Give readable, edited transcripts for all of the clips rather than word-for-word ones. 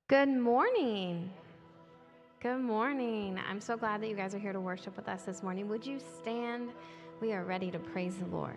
Good morning. Good morning. I'm so glad that you guys are here to worship with us this morning. Would you stand? We are ready to praise the Lord.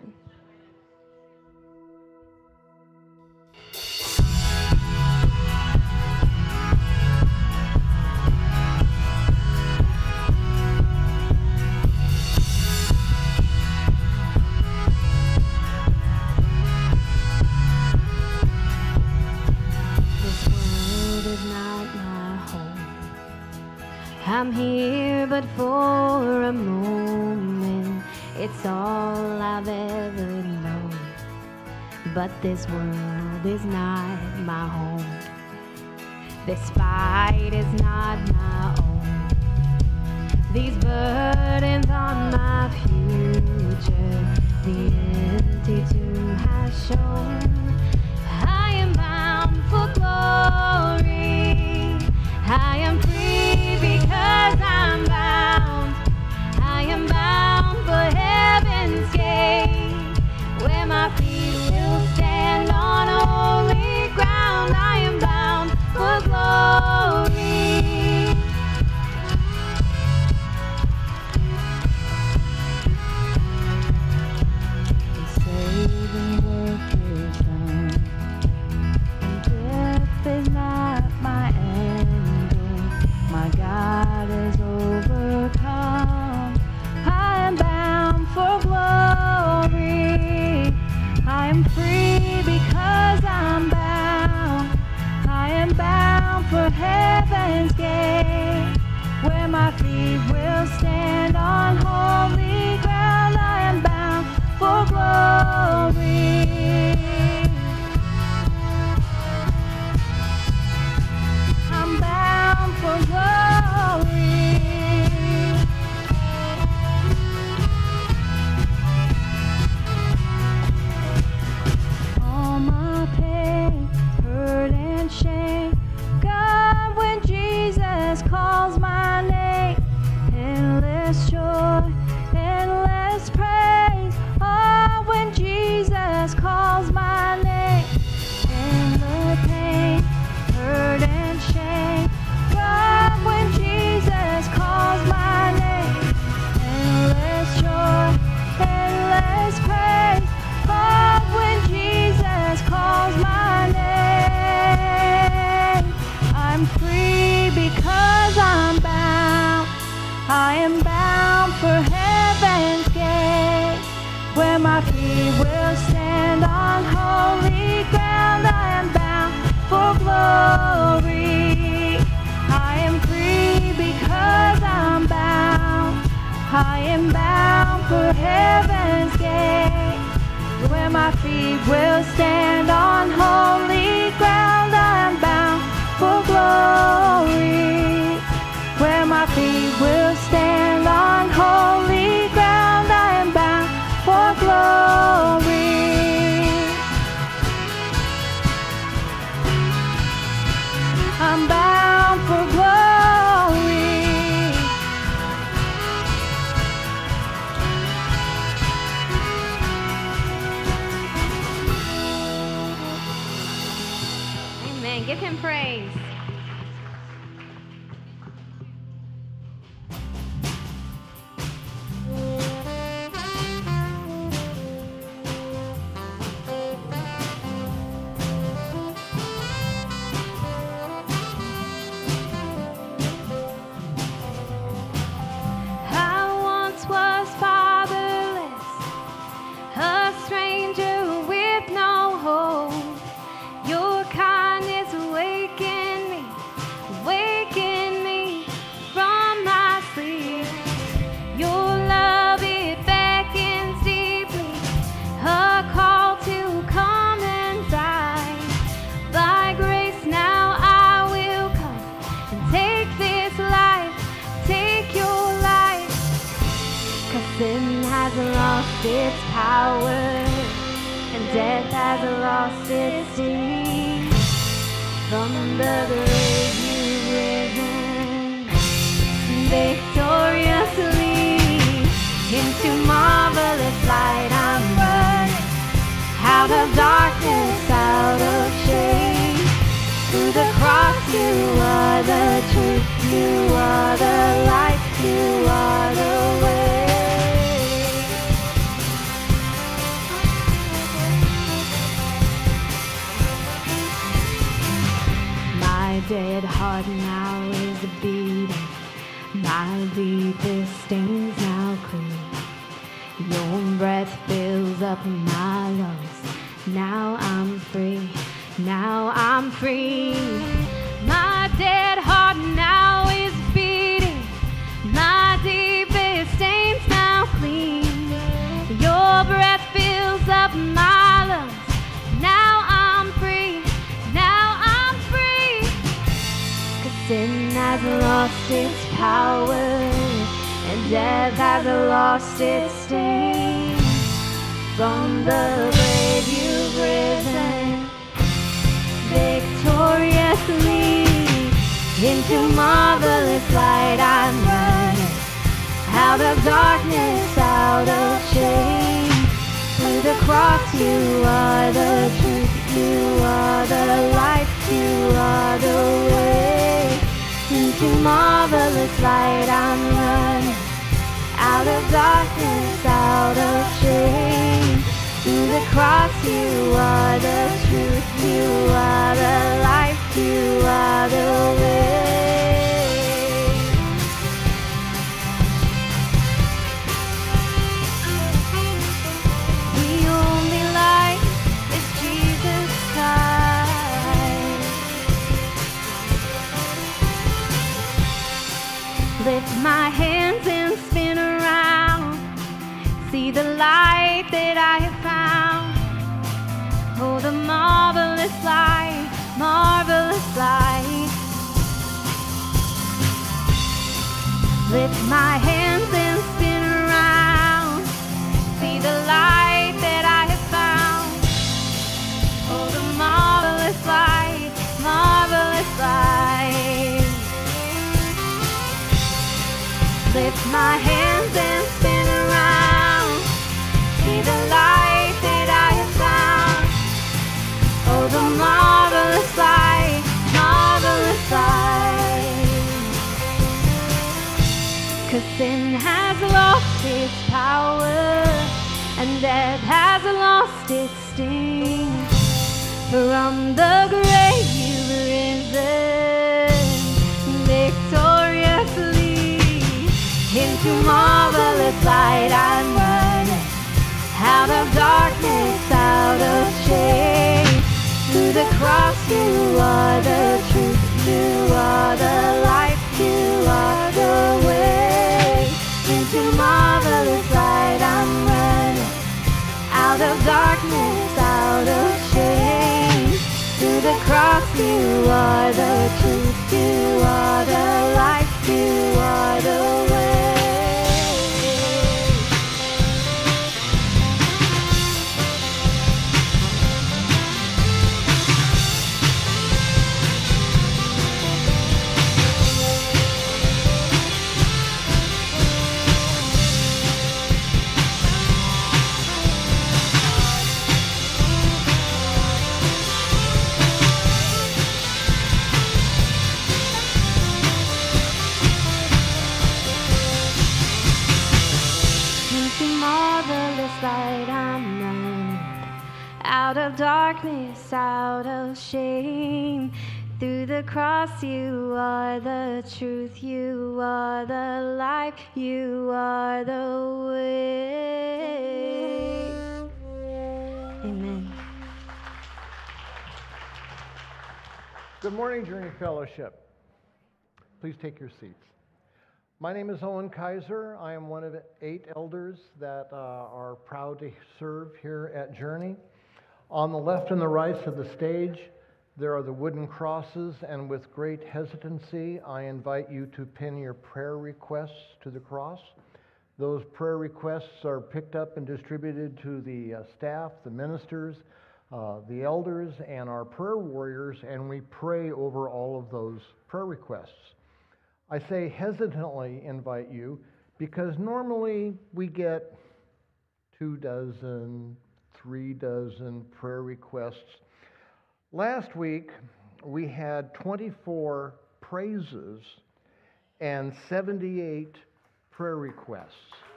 I'm here but for a moment, it's all I've ever known, but this world is not my home, this fight is not my own, these burdens on my future, the empty tomb has shown, I am bound for glory, I am free because I'm bound. I am bound for heaven's gate, where my feet will stand on holy ground. I am bound for glory. The saving work is done, and death is not my end. My God is overcome. I am bound for glory. I am free because I'm bound. I am bound for heaven's gate, where my feet will stand on holy ground. I am bound for glory. I'm bound for glory. All my pain, hurt and shame, gone when Jesus calls my name. Endless joy, endless praise, oh, when Jesus calls my name. In the pain, hurt and shame, God, when Jesus calls my name, endless joy, endless praise, oh, when Jesus calls my name, I'm free because I'm bound, I am bound for heaven's gate, where my feet will stand on holy ground. I am bound for glory. I am free because I'm bound. I am bound for heaven's gate, where my feet will stand on holy ground. I am bound for glory, where my feet will stand on holy ground. I am bound for glory. I'm bound for glory. Amen. Give him praise. Its power, and death has lost its sting. From the grave you've risen victoriously. Into marvelous light I'm running, out of darkness, out of shame, through the cross you are the truth, you are the life, you are the way. My dead heart now is beating, my deepest stains now clean. Your breath fills up my lungs, now I'm free, now I'm free. My dead heart now is beating, my deepest stains now clean. Your breath fills up my lungs, now I'm free, now I'm free. 'Cause sin has lost its power, and death has lost its sting. From the grave you've risen victoriously, into marvelous light I'm running, out of darkness, out of shame. Through the cross you are the truth, you are the life, you are the way. Into marvelous light I'm running, out of darkness, out of shame. Through the cross you are the truth, you are the life, you are the way. The only life is Jesus Christ. Lift my hands and spin around, see the light that I have found. Oh, the marvelous light, marvelous light. Lift my hands and spin around, see the light that I have found. Oh, the marvelous light, marvelous light. Lift my hands and spin around, see the light that I have found. Oh, the marvelous light, marvelous light. 'Cause sin has lost its power, and death has lost its sting. From the grave you've risen victoriously, into marvelous light I'm running, out of darkness, out of shame. Through the cross you are the truth, you are the life, you are the way. Into marvelous light I'm running, out of darkness, out of shame. Through the cross you are the truth, you are the life, you are the way. Light I'm running, out of darkness, out of shame. Through the cross you are the truth, you are the life, you are the way. Amen. Good morning, Journey Fellowship. Please take your seats. My name is Owen Kaiser. I am one of 8 elders that are proud to serve here at Journey. On the left and the right of the stage, there are the wooden crosses, and with great hesitancy, I invite you to pin your prayer requests to the cross. Those prayer requests are picked up and distributed to the staff, the ministers, the elders, and our prayer warriors, and we pray over all of those prayer requests. I say hesitantly invite you because normally we get 2 dozen, 3 dozen prayer requests. Last week, we had 24 praises and 78 prayer requests.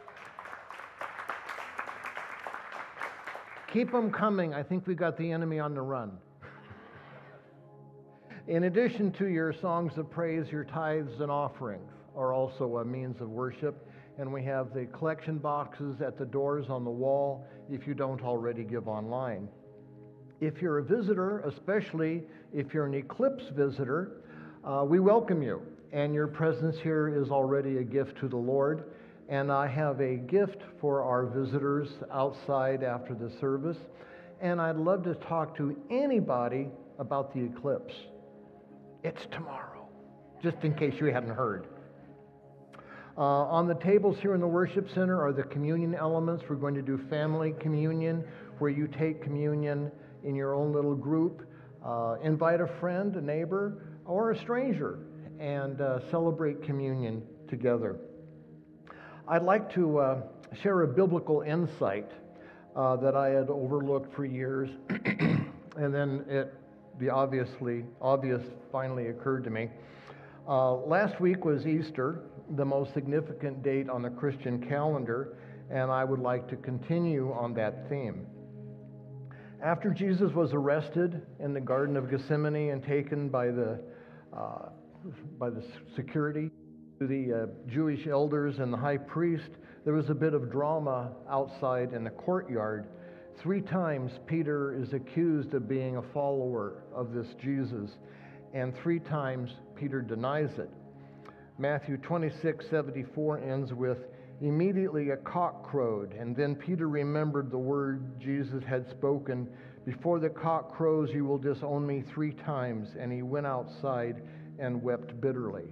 Keep them coming. I think we got the enemy on the run. In addition to your songs of praise, your tithes and offerings are also a means of worship. And we have the collection boxes at the doors on the wall if you don't already give online. If you're a visitor, especially if you're an Eclipse visitor, we welcome you. And your presence here is already a gift to the Lord. And I have a gift for our visitors outside after the service. And I'd love to talk to anybody about the eclipse. It's tomorrow, just in case you hadn't heard. On the tables here in the worship center are the communion elements. We're going to do family communion, where you take communion in your own little group. Invite a friend, a neighbor, or a stranger, and celebrate communion together. I'd like to share a biblical insight that I had overlooked for years, and then the obvious finally occurred to me. Last week was Easter, the most significant date on the Christian calendar, and I would like to continue on that theme. After Jesus was arrested in the Garden of Gethsemane and taken by the security to the Jewish elders and the high priest, there was a bit of drama outside in the courtyard. 3 times Peter is accused of being a follower of this Jesus, and 3 times Peter denies it. Matthew 26:74 ends with, "Immediately a cock crowed, and then Peter remembered the word Jesus had spoken, 'Before the cock crows, you will disown me 3 times,' and he went outside and wept bitterly."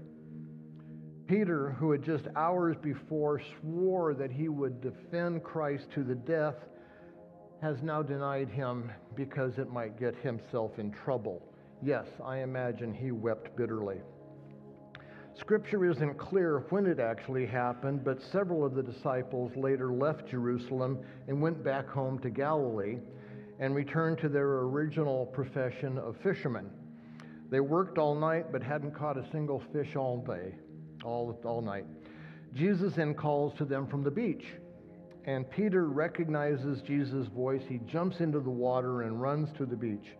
Peter, who had just hours before swore that he would defend Christ to the death, has now denied him because it might get himself in trouble. Yes, I imagine he wept bitterly. Scripture isn't clear when it actually happened, but several of the disciples later left Jerusalem and went back home to Galilee and returned to their original profession of fishermen. They worked all night but hadn't caught a single fish all day, all night. Jesus then calls to them from the beach, and Peter recognizes Jesus' voice. He jumps into the water and runs to the beach.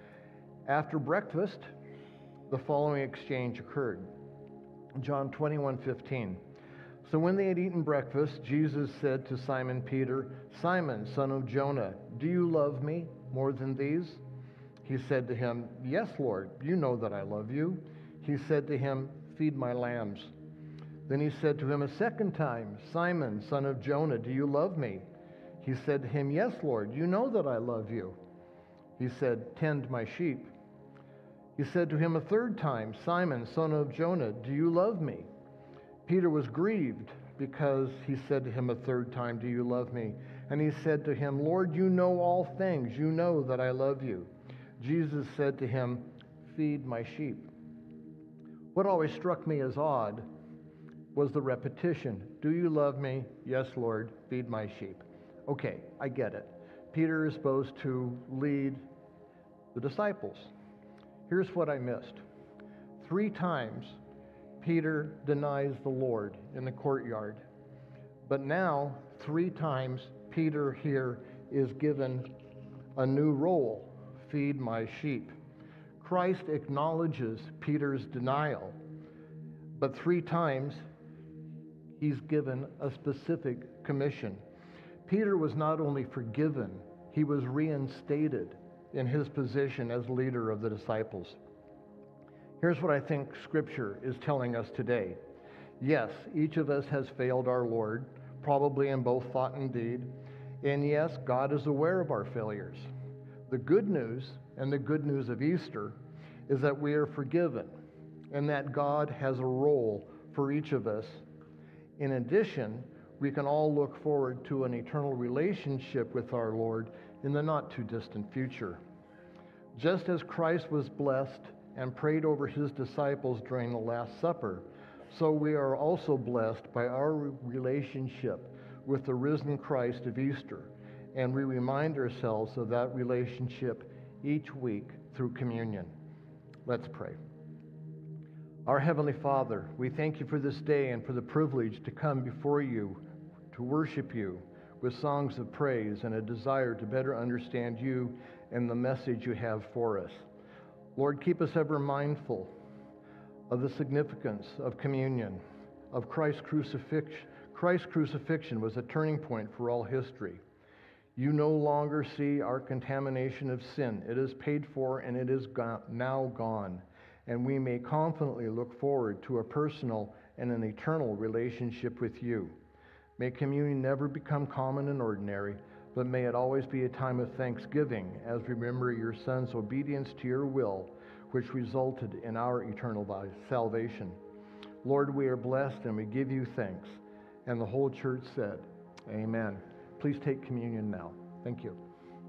After breakfast, the following exchange occurred. John 21:15. "So when they had eaten breakfast, Jesus said to Simon Peter, 'Simon, son of Jonah, do you love me more than these?' He said to him, 'Yes, Lord, you know that I love you.' He said to him, 'Feed my lambs.' Then he said to him a second time, 'Simon, son of Jonah, do you love me?' He said to him, 'Yes, Lord, you know that I love you.' He said, 'Tend my sheep.' He said to him a third time, 'Simon, son of Jonah, do you love me?' Peter was grieved because he said to him a third time, 'Do you love me?' And he said to him, 'Lord, you know all things. You know that I love you.' Jesus said to him, 'Feed my sheep.'" What always struck me as odd was the repetition. "Do you love me?" "Yes, Lord, feed my sheep." Okay, I get it. Peter is supposed to lead the disciples. Here's what I missed. 3 times Peter denies the Lord in the courtyard. But now 3 times Peter here is given a new role: feed my sheep. Christ acknowledges Peter's denial, but 3 times he's given a specific commission. Peter was not only forgiven, he was reinstated in his position as leader of the disciples. Here's what I think Scripture is telling us today. Yes, each of us has failed our Lord, probably in both thought and deed. And yes, God is aware of our failures. The good news, and the good news of Easter, is that we are forgiven and that God has a role for each of us. In addition, we can all look forward to an eternal relationship with our Lord in the not-too-distant future. Just as Christ was blessed and prayed over his disciples during the Last Supper, so we are also blessed by our relationship with the risen Christ of Easter, and we remind ourselves of that relationship each week through communion. Let's pray. Our Heavenly Father, we thank you for this day and for the privilege to come before you to worship you with songs of praise and a desire to better understand you and the message you have for us. Lord, keep us ever mindful of the significance of communion, of Christ's crucifixion. Christ's crucifixion was a turning point for all history. You no longer see our contamination of sin. It is paid for and it is now gone. And we may confidently look forward to a personal and an eternal relationship with you. May communion never become common and ordinary, but may it always be a time of thanksgiving as we remember your Son's obedience to your will, which resulted in our eternal salvation. Lord, we are blessed and we give you thanks. And the whole church said, amen. Please take communion now. Thank you.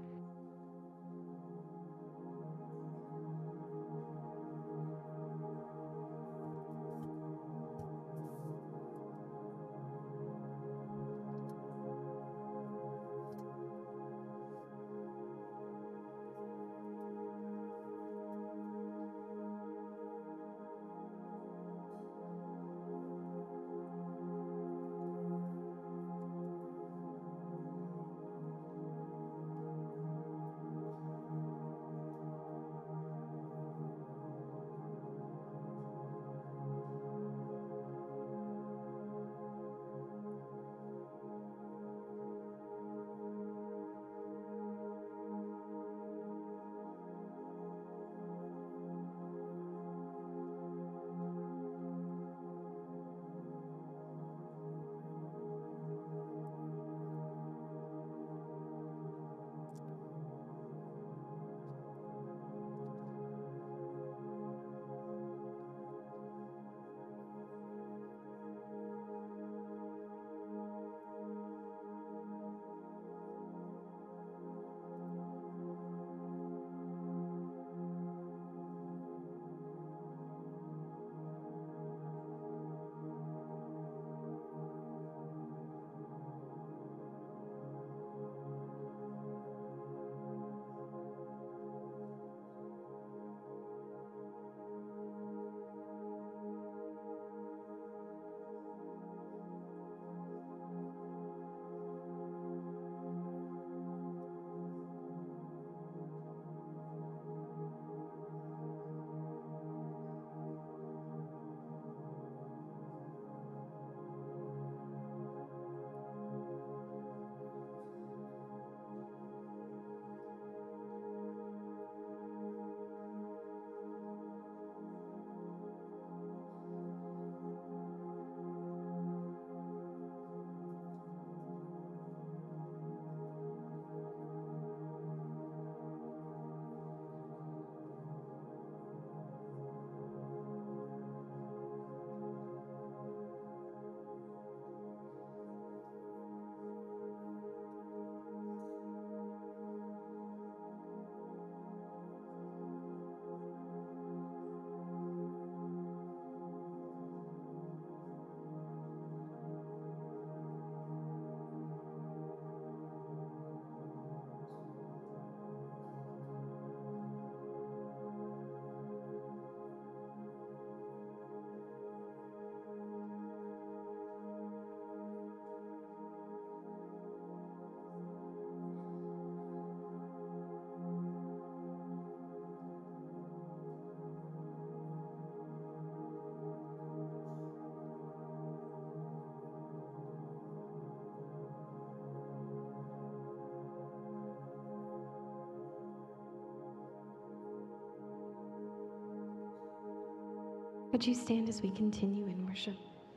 Would you stand as we continue in worship?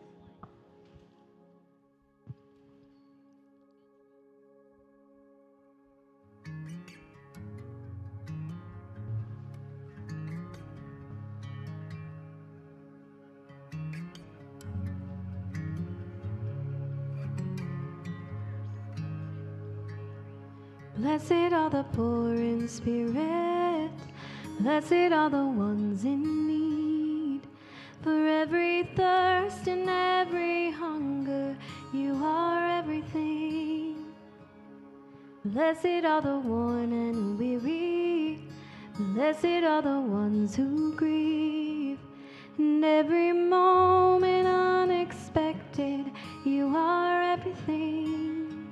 Blessed are the poor in spirit, blessed are the ones in need. For every thirst and every hunger, you are everything. Blessed are the worn and weary, blessed Blessed are the ones who grieve, and every moment unexpected, you are everything.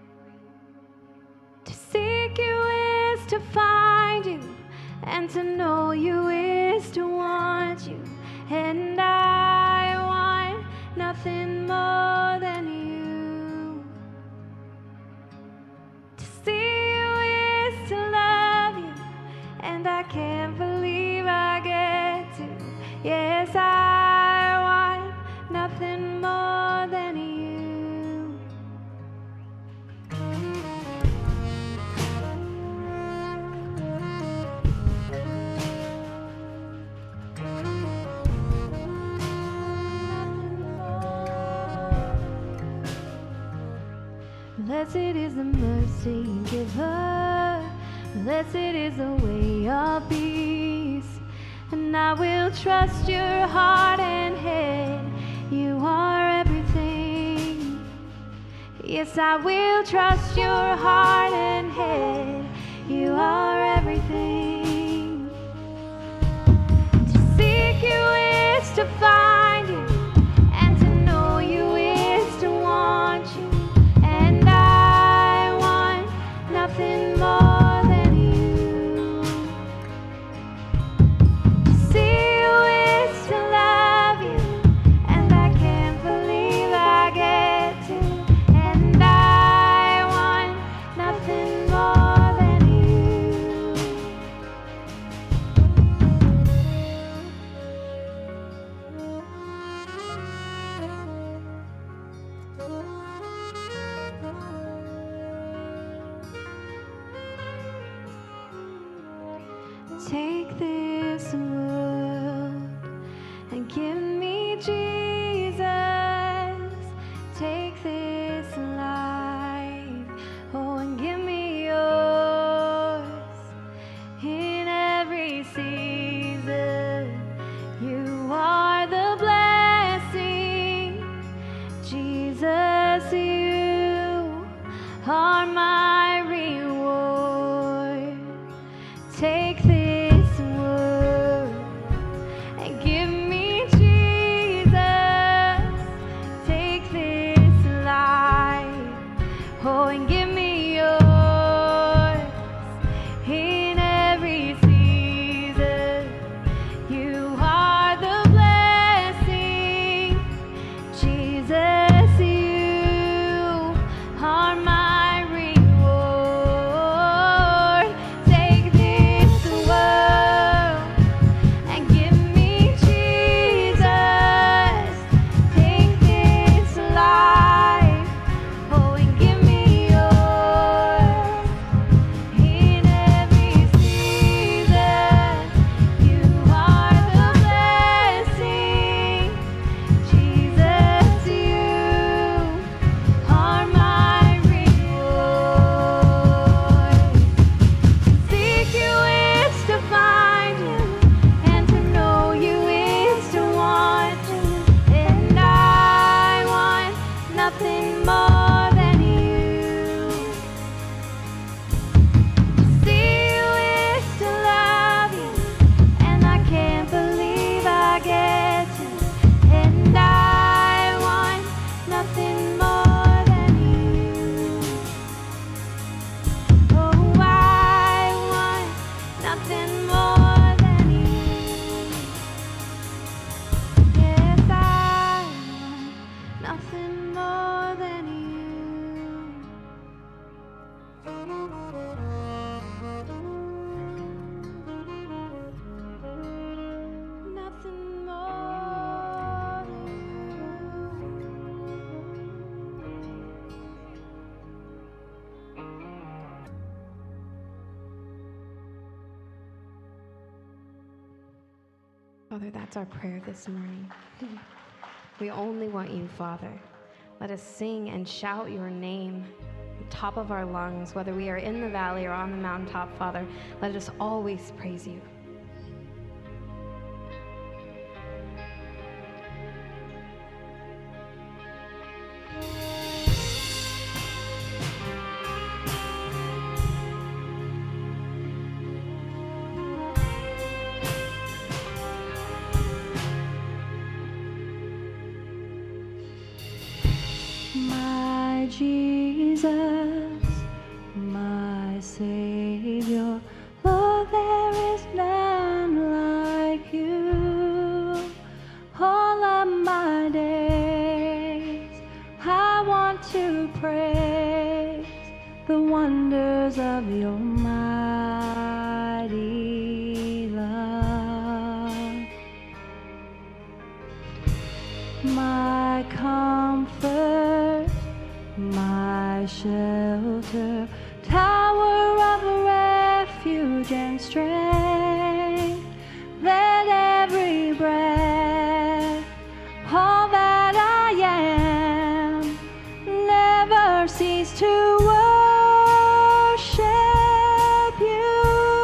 To seek you is to find you, and to know you is to want you, and I want nothing more than you. To see you is to love you, and I can't believe I get to. Yes, I want nothing more than you. Blessed is the mercy giver, blessed is the way of peace, and I will trust your heart and head. You are everything. Yes, I will trust your heart and head. You are everything. To seek you is to find you, and to know you is to want you. And I want nothing more than you. To see you is to love you, and I can't believe I get to. And I want nothing more than you. Take this world and give me Jesus. Take this life, oh, and give me yours. In every season, you are the blessing. Jesus, you are my reward. Take this world and give me Jesus. Take this life, oh, and give me yours. In every season, you are the blessing. Jesus, you are my reward. Take this world and give me Jesus. Take this life, oh, and give me yours. In every season, you are the blessing. Jesus, you are my reward. Seek you is to find you, and to know you is to want you. And I want nothing more than you. To see you is to love you, and I can't believe I get to. And I want nothing more than you. Oh, I want nothing more than you. Yes, I want nothing more than you. Nothing more than Father, that's our prayer this morning. We only want you, Father. Let us sing and shout your name at the top of our lungs, whether we are in the valley or on the mountaintop, Father. Let us always praise you. Jesus, my Savior. Lord, there is none like you. All of my days, I want to praise the wonders of your mighty love. My comfort, my shelter, tower of refuge and strength. Let every breath, all that I am, never cease to worship you.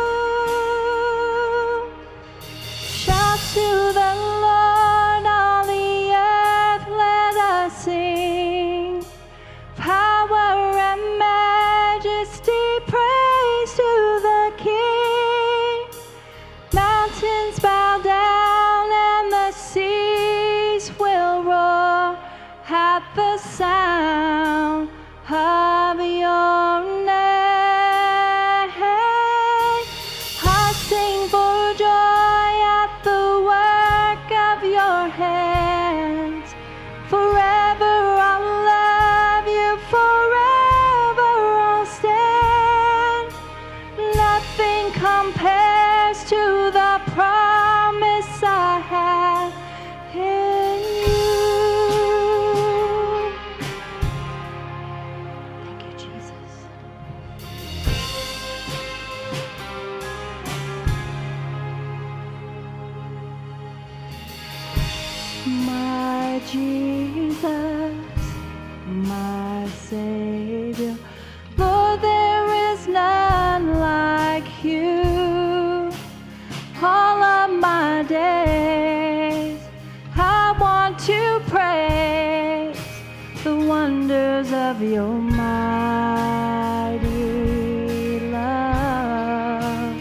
Shout to the Lord, all the earth, let us sing. Power and majesty, praise to the King. Mountains bow down and the seas will roar at the sound of your name. I sing for joy at the work of your hands. Forever I'll love you, forever I'll stand. Nothing compares to the promise I have in you. Thank you, Jesus. My Jesus, my Savior, Lord, there is none like you. All of my days, I want to praise the wonders of your mighty love.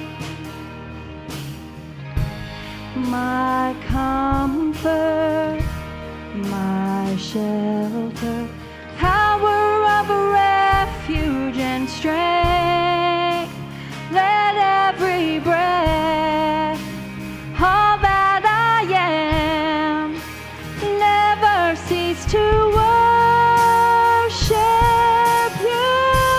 My comfort, my shelter, tower of refuge and strength. Let every breath, all that I am, never cease to worship you.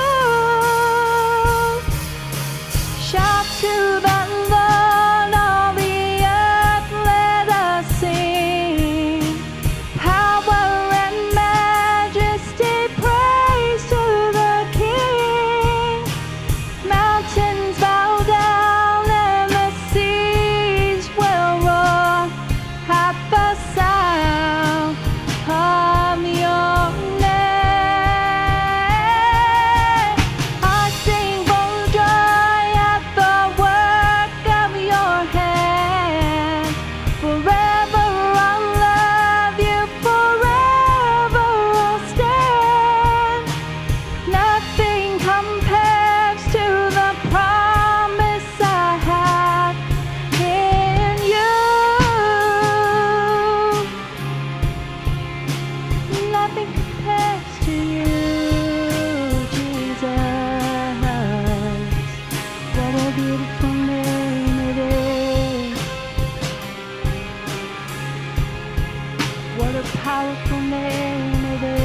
Shout to the Lord, all the earth, let us sing. Power and majesty, praise to the King. Mountains bow down and the seas will roar at the sound of your name. I sing for joy at the work of your hand. Forever I'll love you, forever I'll stand. Nothing compares to the promise I have in you. Nothing compares to you, Jesus. What a beautiful name it is. What a powerful name it is.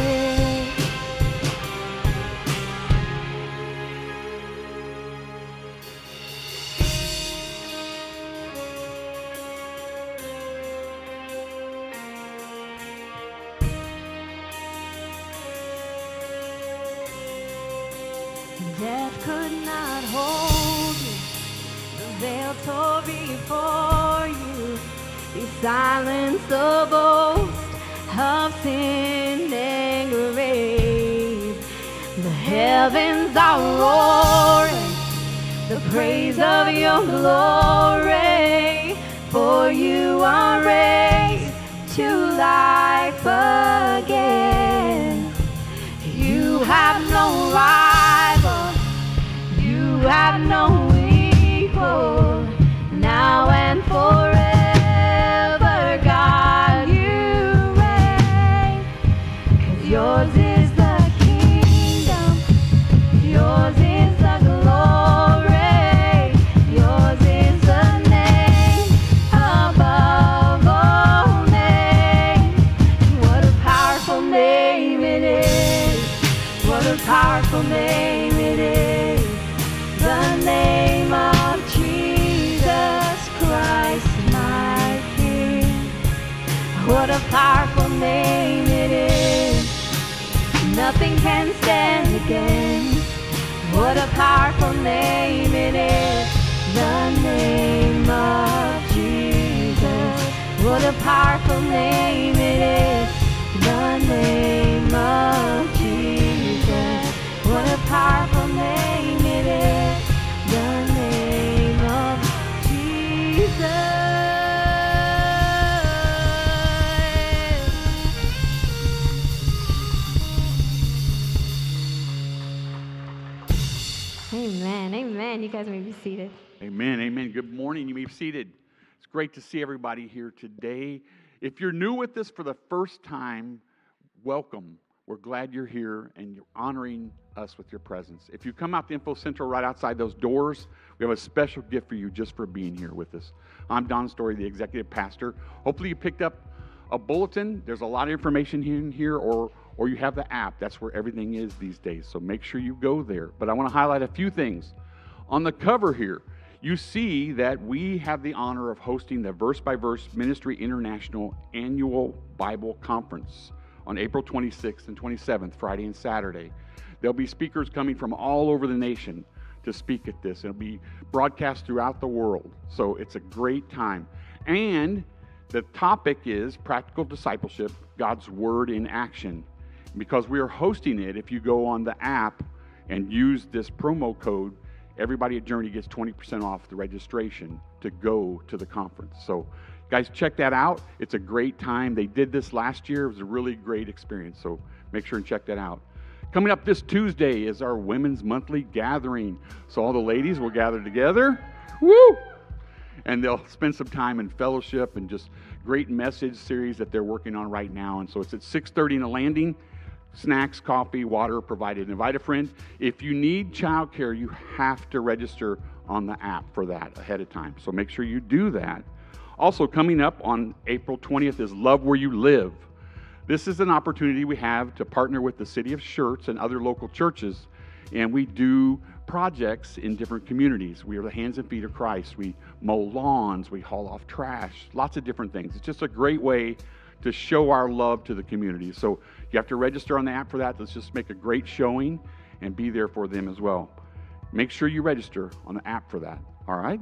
Death could not hold you, the veil tore before you. You silenced the boast of sin and grave. The heavens are roaring, the praise of your glory. For you are raised to life again. You have no rival, you have no equal, now and forever, God, you reign. 'Cause yours is the kingdom, a powerful name it is. Nothing can stand against. What a powerful name it is. The name of Jesus. What a powerful name it is. The name of Jesus. What a powerful name it is. The name of Jesus. Amen. Amen. You guys may be seated. Amen. Amen. Good morning. You may be seated. It's great to see everybody here today. If you're new with us for the first time, welcome. We're glad you're here and you're honoring us with your presence. If you come out the Info Central right outside those doors, we have a special gift for you just for being here with us. I'm Don Story, the executive pastor. Hopefully you picked up a bulletin. There's a lot of information in here, or you have the app. That's where everything is these days. So make sure you go there. But I want to highlight a few things. On the cover here, you see that we have the honor of hosting the Verse by Verse Ministry International Annual Bible Conference on April 26th and 27th, Friday and Saturday. There'll be speakers coming from all over the nation to speak at this. It'll be broadcast throughout the world. So it's a great time. And the topic is practical discipleship, God's Word in action. Because we are hosting it, if you go on the app and use this promo code, everybody at Journey gets 20% off the registration to go to the conference. So guys, check that out. It's a great time. They did this last year. It was a really great experience. So make sure and check that out. Coming up this Tuesday is our Women's Monthly Gathering. So all the ladies will gather together. Woo! And they'll spend some time in fellowship and just great message series that they're working on right now. And so it's at 6:30 in the landing. Snacks, coffee, water provided. Invite a friend. If you need childcare, you have to register on the app for that ahead of time. So make sure you do that. Also coming up on April 20th is Love Where You Live. This is an opportunity we have to partner with the City of Schertz and other local churches, and we do projects in different communities. We are the hands and feet of Christ. We mow lawns, we haul off trash, lots of different things. It's just a great way to show our love to the community. So you have to register on the app for that. Let's just make a great showing and be there for them as well. Make sure you register on the app for that. All right?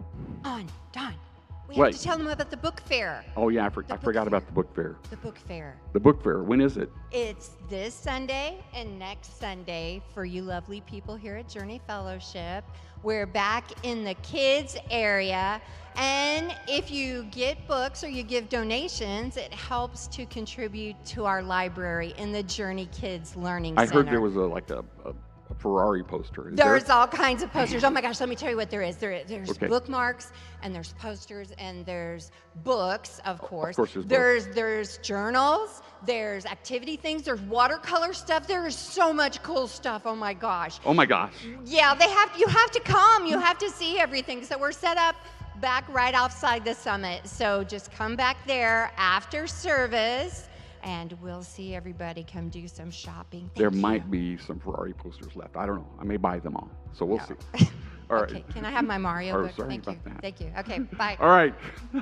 Don, we What? have to tell them about the book fair. Oh, yeah, I forgot about the book fair. The book fair. The book fair, when is it? It's this Sunday and next Sunday for you lovely people here at Journey Fellowship. We're back in the kids area. And if you get books or you give donations, it helps to contribute to our library in the Journey Kids Learning Center. I heard there was a Ferrari poster. Is There's there? all kinds of posters. Oh my gosh, let me tell you what there is. There's Okay. bookmarks, and there's posters, and there's books, of course. Of course there's There's journals, there's activity things, there's watercolor stuff. There is so much cool stuff. Oh my gosh. Oh my gosh. Yeah, you have to come. You have to see everything. So we're set up back right outside the summit. So just come back there after service, and we'll see everybody come do some shopping. There might be some Ferrari posters left. I don't know. I may buy them all. So we'll see. All right. Okay, can I have my Mario Oh, book? sorry Thank you. about that. Thank you. Okay, bye. All right.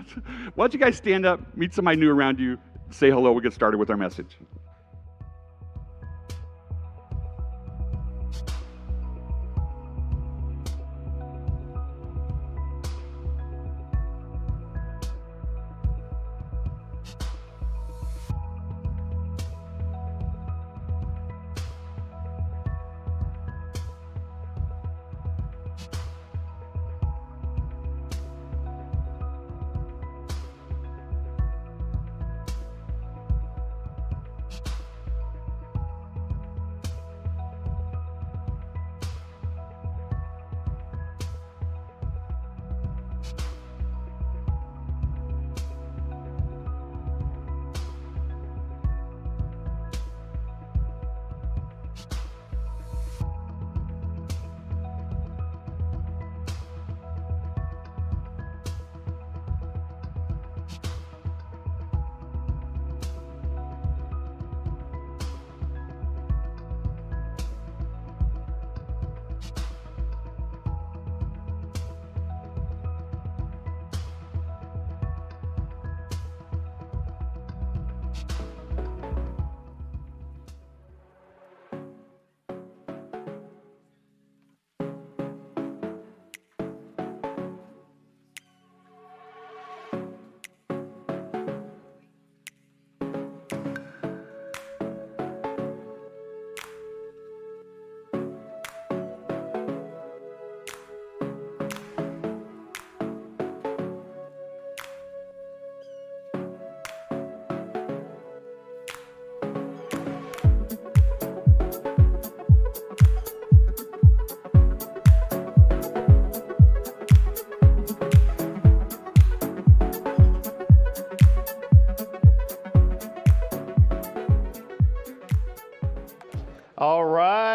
Why don't you guys stand up, meet somebody new around you, say hello, we'll get started with our message.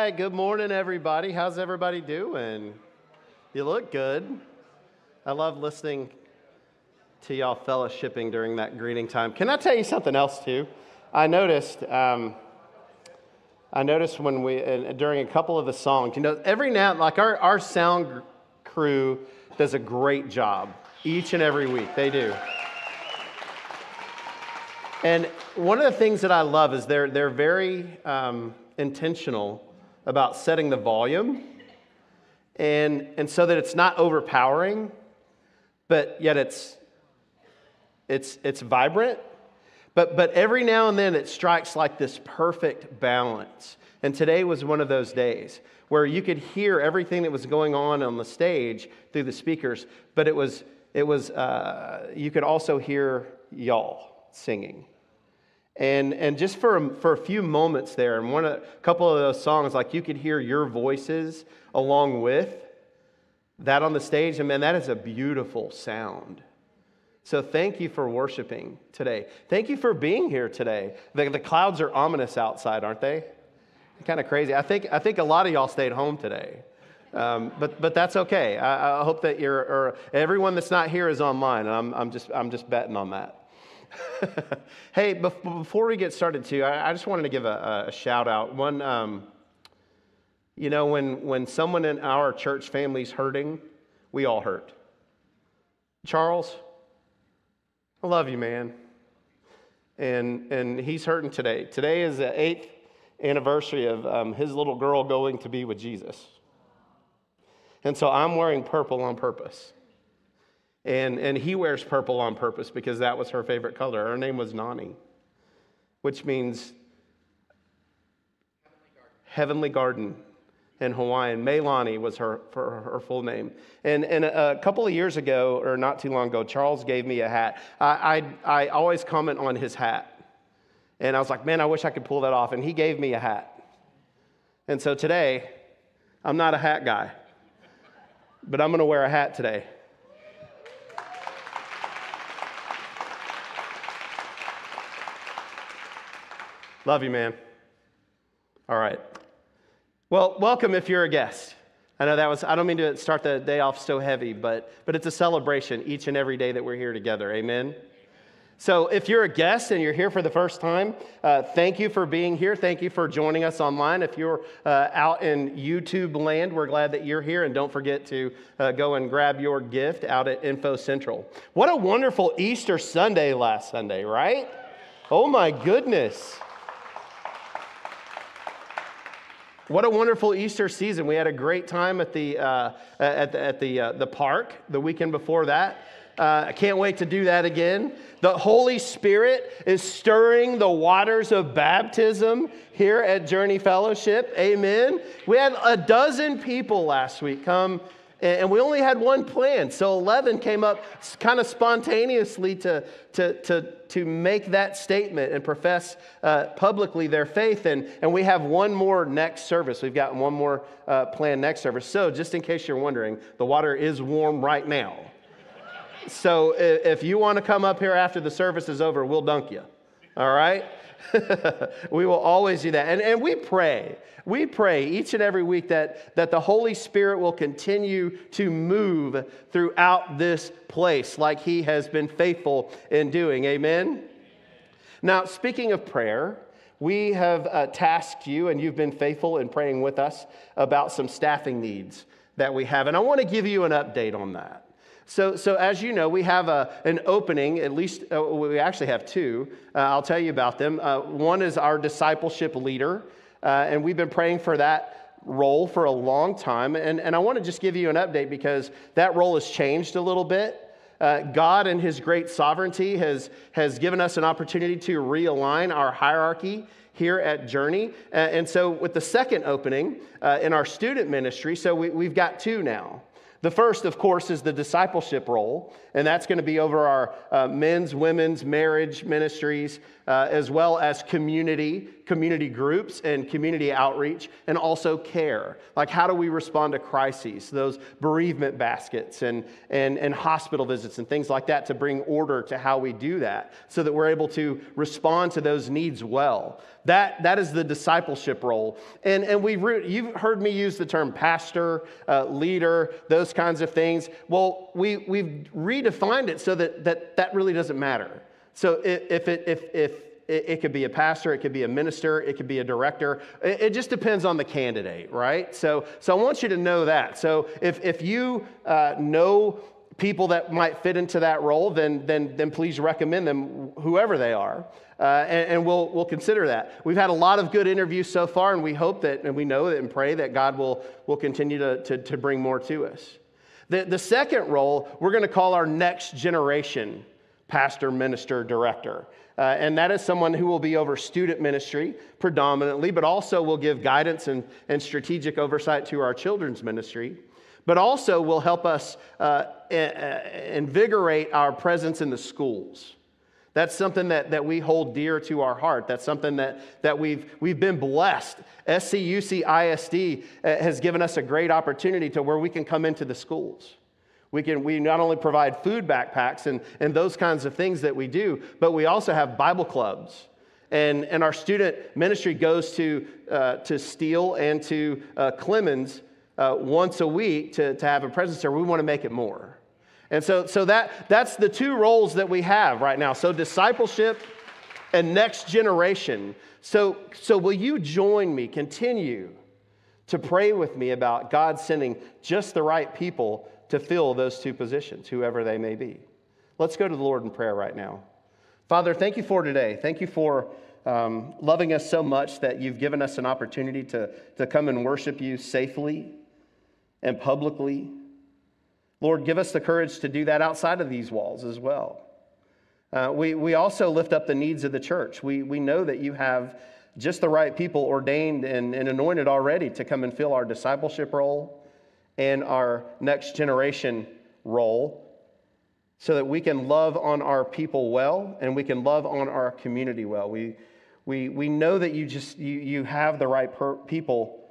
right, good morning, everybody. How's everybody doing? You look good. I love listening to y'all fellowshipping during that greeting time. Can I tell you something else, too? I noticed when during a couple of the songs, every now, like our sound crew does a great job each and every week. They do. And one of the things that I love is they're very intentional about setting the volume, and so that it's not overpowering, but yet it's vibrant. But every now and then it strikes like this perfect balance. And today was one of those days where you could hear everything that was going on the stage through the speakers, but it was you could also hear y'all singing. And just for a few moments there, and a couple of those songs, like you could hear your voices along with that on the stage, and man, that is a beautiful sound. So thank you for worshiping today. Thank you for being here today. The clouds are ominous outside, aren't they? Kind of crazy. I think a lot of y'all stayed home today, but that's okay. I hope that everyone that's not here is online. I'm just betting on that. Hey, before we get started too, I just wanted to give a shout out. One, when someone in our church family's hurting, we all hurt. Charles, I love you, man. And he's hurting today. Today is the 8th anniversary of his little girl going to be with Jesus. And so I'm wearing purple on purpose. And he wears purple on purpose because that was her favorite color. Her name was Nani, which means Heavenly Garden in Hawaiian. Meilani was her full name. And a couple of years ago, or not too long ago, Charles gave me a hat. I always comment on his hat. And I was like, man, I wish I could pull that off. And he gave me a hat. And so today, I'm not a hat guy, but I'm going to wear a hat today. Love you, man. All right. Well, welcome if you're a guest. I know I don't mean to start the day off so heavy, but it's a celebration each and every day that we're here together. Amen? So if you're a guest and you're here for the first time, thank you for being here. Thank you for joining us online. If you're out in YouTube land, we're glad that you're here. And don't forget to go and grab your gift out at Info Central. What a wonderful Easter Sunday last Sunday, right? Oh my goodness. What a wonderful Easter season. We had a great time at the park the weekend before that. I can't wait to do that again. The Holy Spirit is stirring the waters of baptism here at Journey Fellowship. Amen. We had 12 people last week come, and we only had one plan. So 11 came up kind of spontaneously to make that statement and profess publicly their faith. And we have one more next service. We've got one more planned next service. So just in case you're wondering, the water is warm right now. So if you want to come up here after the service is over, we'll dunk you. All right? We will always do that. And we pray each and every week that the Holy Spirit will continue to move throughout this place like he has been faithful in doing. Amen? Now, speaking of prayer, we have tasked you, and you've been faithful in praying with us about some staffing needs that we have. And I want to give you an update on that. So as you know, we have an opening, at least we actually have two. I'll tell you about them. One is our discipleship leader, and we've been praying for that role for a long time. And I want to just give you an update because that role has changed a little bit. God in his great sovereignty has given us an opportunity to realign our hierarchy here at Journey. And so with the second opening in our student ministry, so we've got two now. The first, of course, is the discipleship role, and that's going to be over our men's, women's, marriage ministries, as well as community groups and community outreach, and also care. Like, how do we respond to crises, those bereavement baskets and hospital visits and things like that, to bring order to how we do that so that we're able to respond to those needs well. That is the discipleship role. And you've heard me use the term pastor, leader, those kinds of things. Well, we've redefined it so that really doesn't matter. So if it could be a pastor, it could be a minister, it could be a director. It just depends on the candidate, right? So I want you to know that. So if you know people that might fit into that role, then please recommend them, whoever they are. And we'll consider that. We've had a lot of good interviews so far, and we hope that, and we know that and pray that God will continue to bring more to us. The second role, we're going to call our next generation pastor, minister, director. And that is someone who will be over student ministry predominantly, but also will give guidance and strategic oversight to our children's ministry, but also will help us invigorate our presence in the schools. That's something that we hold dear to our heart. That's something that we've been blessed. SCUC ISD has given us a great opportunity to where we can come into the schools. We not only provide food backpacks and those kinds of things that we do, but we also have Bible clubs. And our student ministry goes to Steele and to Clemens once a week to have a presence there. We want to make it more. And so that's the two roles that we have right now. So discipleship and next generation. So will you join me, continue to pray with me about God sending just the right people to fill those two positions, whoever they may be. Let's go to the Lord in prayer right now. Father, thank you for today. Thank you for loving us so much that you've given us an opportunity to come and worship you safely and publicly. Lord, give us the courage to do that outside of these walls as well. We also lift up the needs of the church. We know that you have just the right people ordained and anointed already to come and fill our discipleship role and our next generation role, so that we can love on our people well and we can love on our community well. We know that you have the right people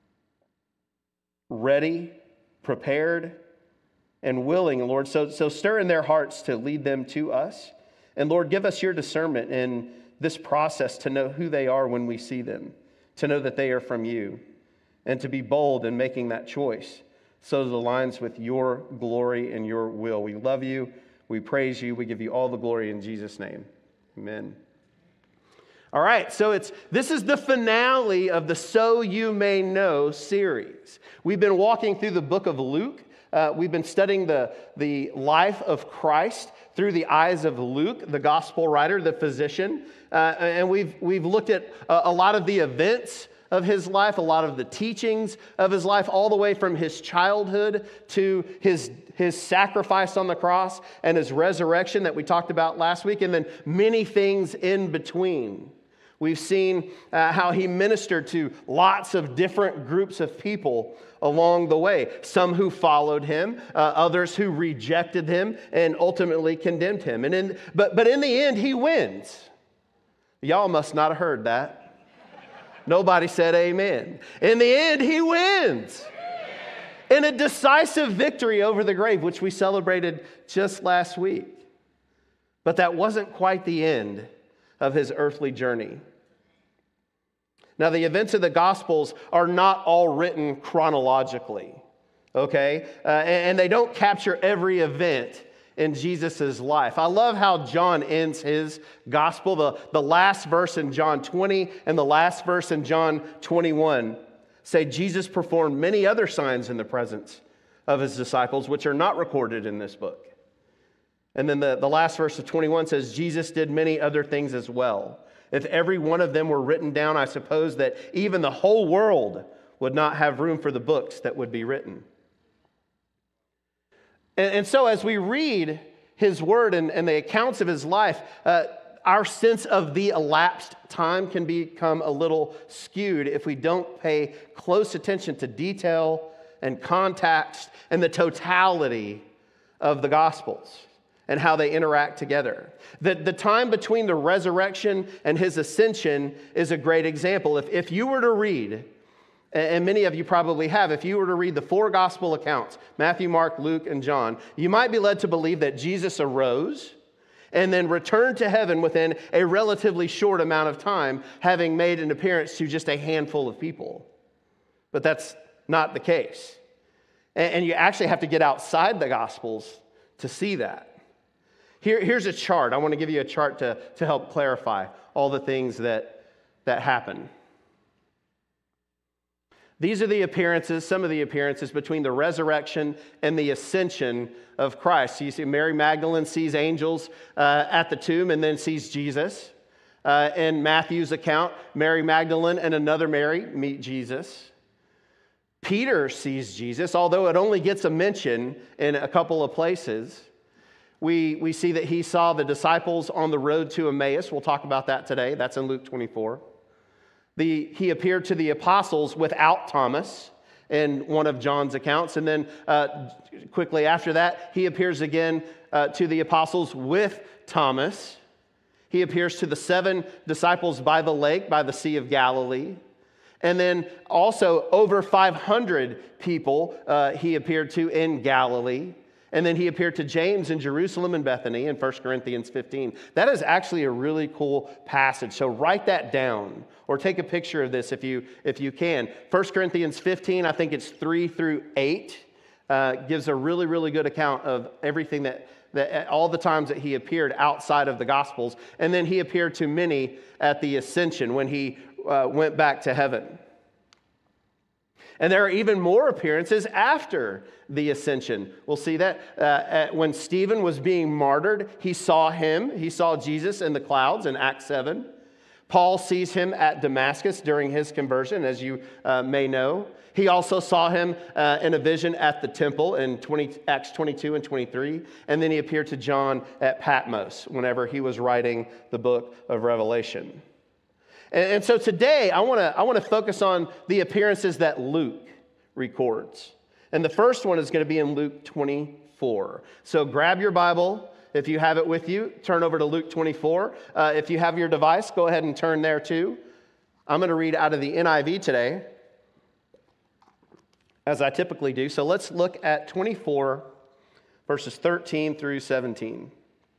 ready, prepared, and willing, Lord. So stir in their hearts to lead them to us. And Lord, give us your discernment in this process to know who they are when we see them, to know that they are from you, and to be bold in making that choice so that it aligns with your glory and your will. We love you. We praise you. We give you all the glory in Jesus' name. Amen. All right, so this is the finale of the So You May Know series. We've been walking through the book of Luke. We've been studying the life of Christ through the eyes of Luke, the gospel writer, the physician. And we've looked at a lot of the events of his life, a lot of the teachings of his life, all the way from his childhood to his sacrifice on the cross and his resurrection that we talked about last week, and then many things in between. We've seen how he ministered to lots of different groups of people along the way. Some who followed him, others who rejected him and ultimately condemned him. But in the end, he wins. Y'all must not have heard that. Nobody said amen. In the end, he wins. In a decisive victory over the grave, which we celebrated just last week. But that wasn't quite the end of his earthly journey. Now, the events of the Gospels are not all written chronologically, okay? And they don't capture every event in Jesus' life. I love how John ends his gospel. The last verse in John 20 and the last verse in John 21 say Jesus performed many other signs in the presence of his disciples, which are not recorded in this book. And then the last verse of 21 says, Jesus did many other things as well. If every one of them were written down, I suppose that even the whole world would not have room for the books that would be written. And so as we read his word and the accounts of his life, our sense of the elapsed time can become a little skewed if we don't pay close attention to detail and context and the totality of the Gospels and how they interact together. The time between the resurrection and his ascension is a great example. If you were to read, and many of you probably have, if you were to read the 4 gospel accounts, Matthew, Mark, Luke, and John, you might be led to believe that Jesus arose and then returned to heaven within a relatively short amount of time, having made an appearance to just a handful of people. But that's not the case. And you actually have to get outside the Gospels to see that. Here's a chart. I want to give you a chart to help clarify all the things that happen. These are the appearances, some of the appearances between the resurrection and the ascension of Christ. So you see Mary Magdalene sees angels at the tomb and then sees Jesus. In Matthew's account, Mary Magdalene and another Mary meet Jesus. Peter sees Jesus, although it only gets a mention in a couple of places. We see that he saw the disciples on the road to Emmaus. We'll talk about that today. That's in Luke 24. He appeared to the apostles without Thomas in one of John's accounts. And then quickly after that, he appears again to the apostles with Thomas. He appears to the 7 disciples by the lake, by the Sea of Galilee. And then also over 500 people he appeared to in Galilee. And then he appeared to James in Jerusalem and Bethany in 1 Corinthians 15. That is actually a really cool passage. So write that down or take a picture of this if you can. 1 Corinthians 15, I think it's 3 through 8, gives a really, really good account of everything that all the times that he appeared outside of the Gospels. And then he appeared to many at the Ascension when he went back to heaven. And there are even more appearances after the ascension. We'll see that when Stephen was being martyred, he saw him. He saw Jesus in the clouds in Acts 7. Paul sees him at Damascus during his conversion, as you may know. He also saw him in a vision at the temple in Acts 22 and 23. And then he appeared to John at Patmos whenever he was writing the book of Revelation. And so today, I want to focus on the appearances that Luke records. And the first one is going to be in Luke 24. So grab your Bible. If you have it with you, turn over to Luke 24. If you have your device, go ahead and turn there too. I'm going to read out of the NIV today, as I typically do. So let's look at 24, verses 13 through 17.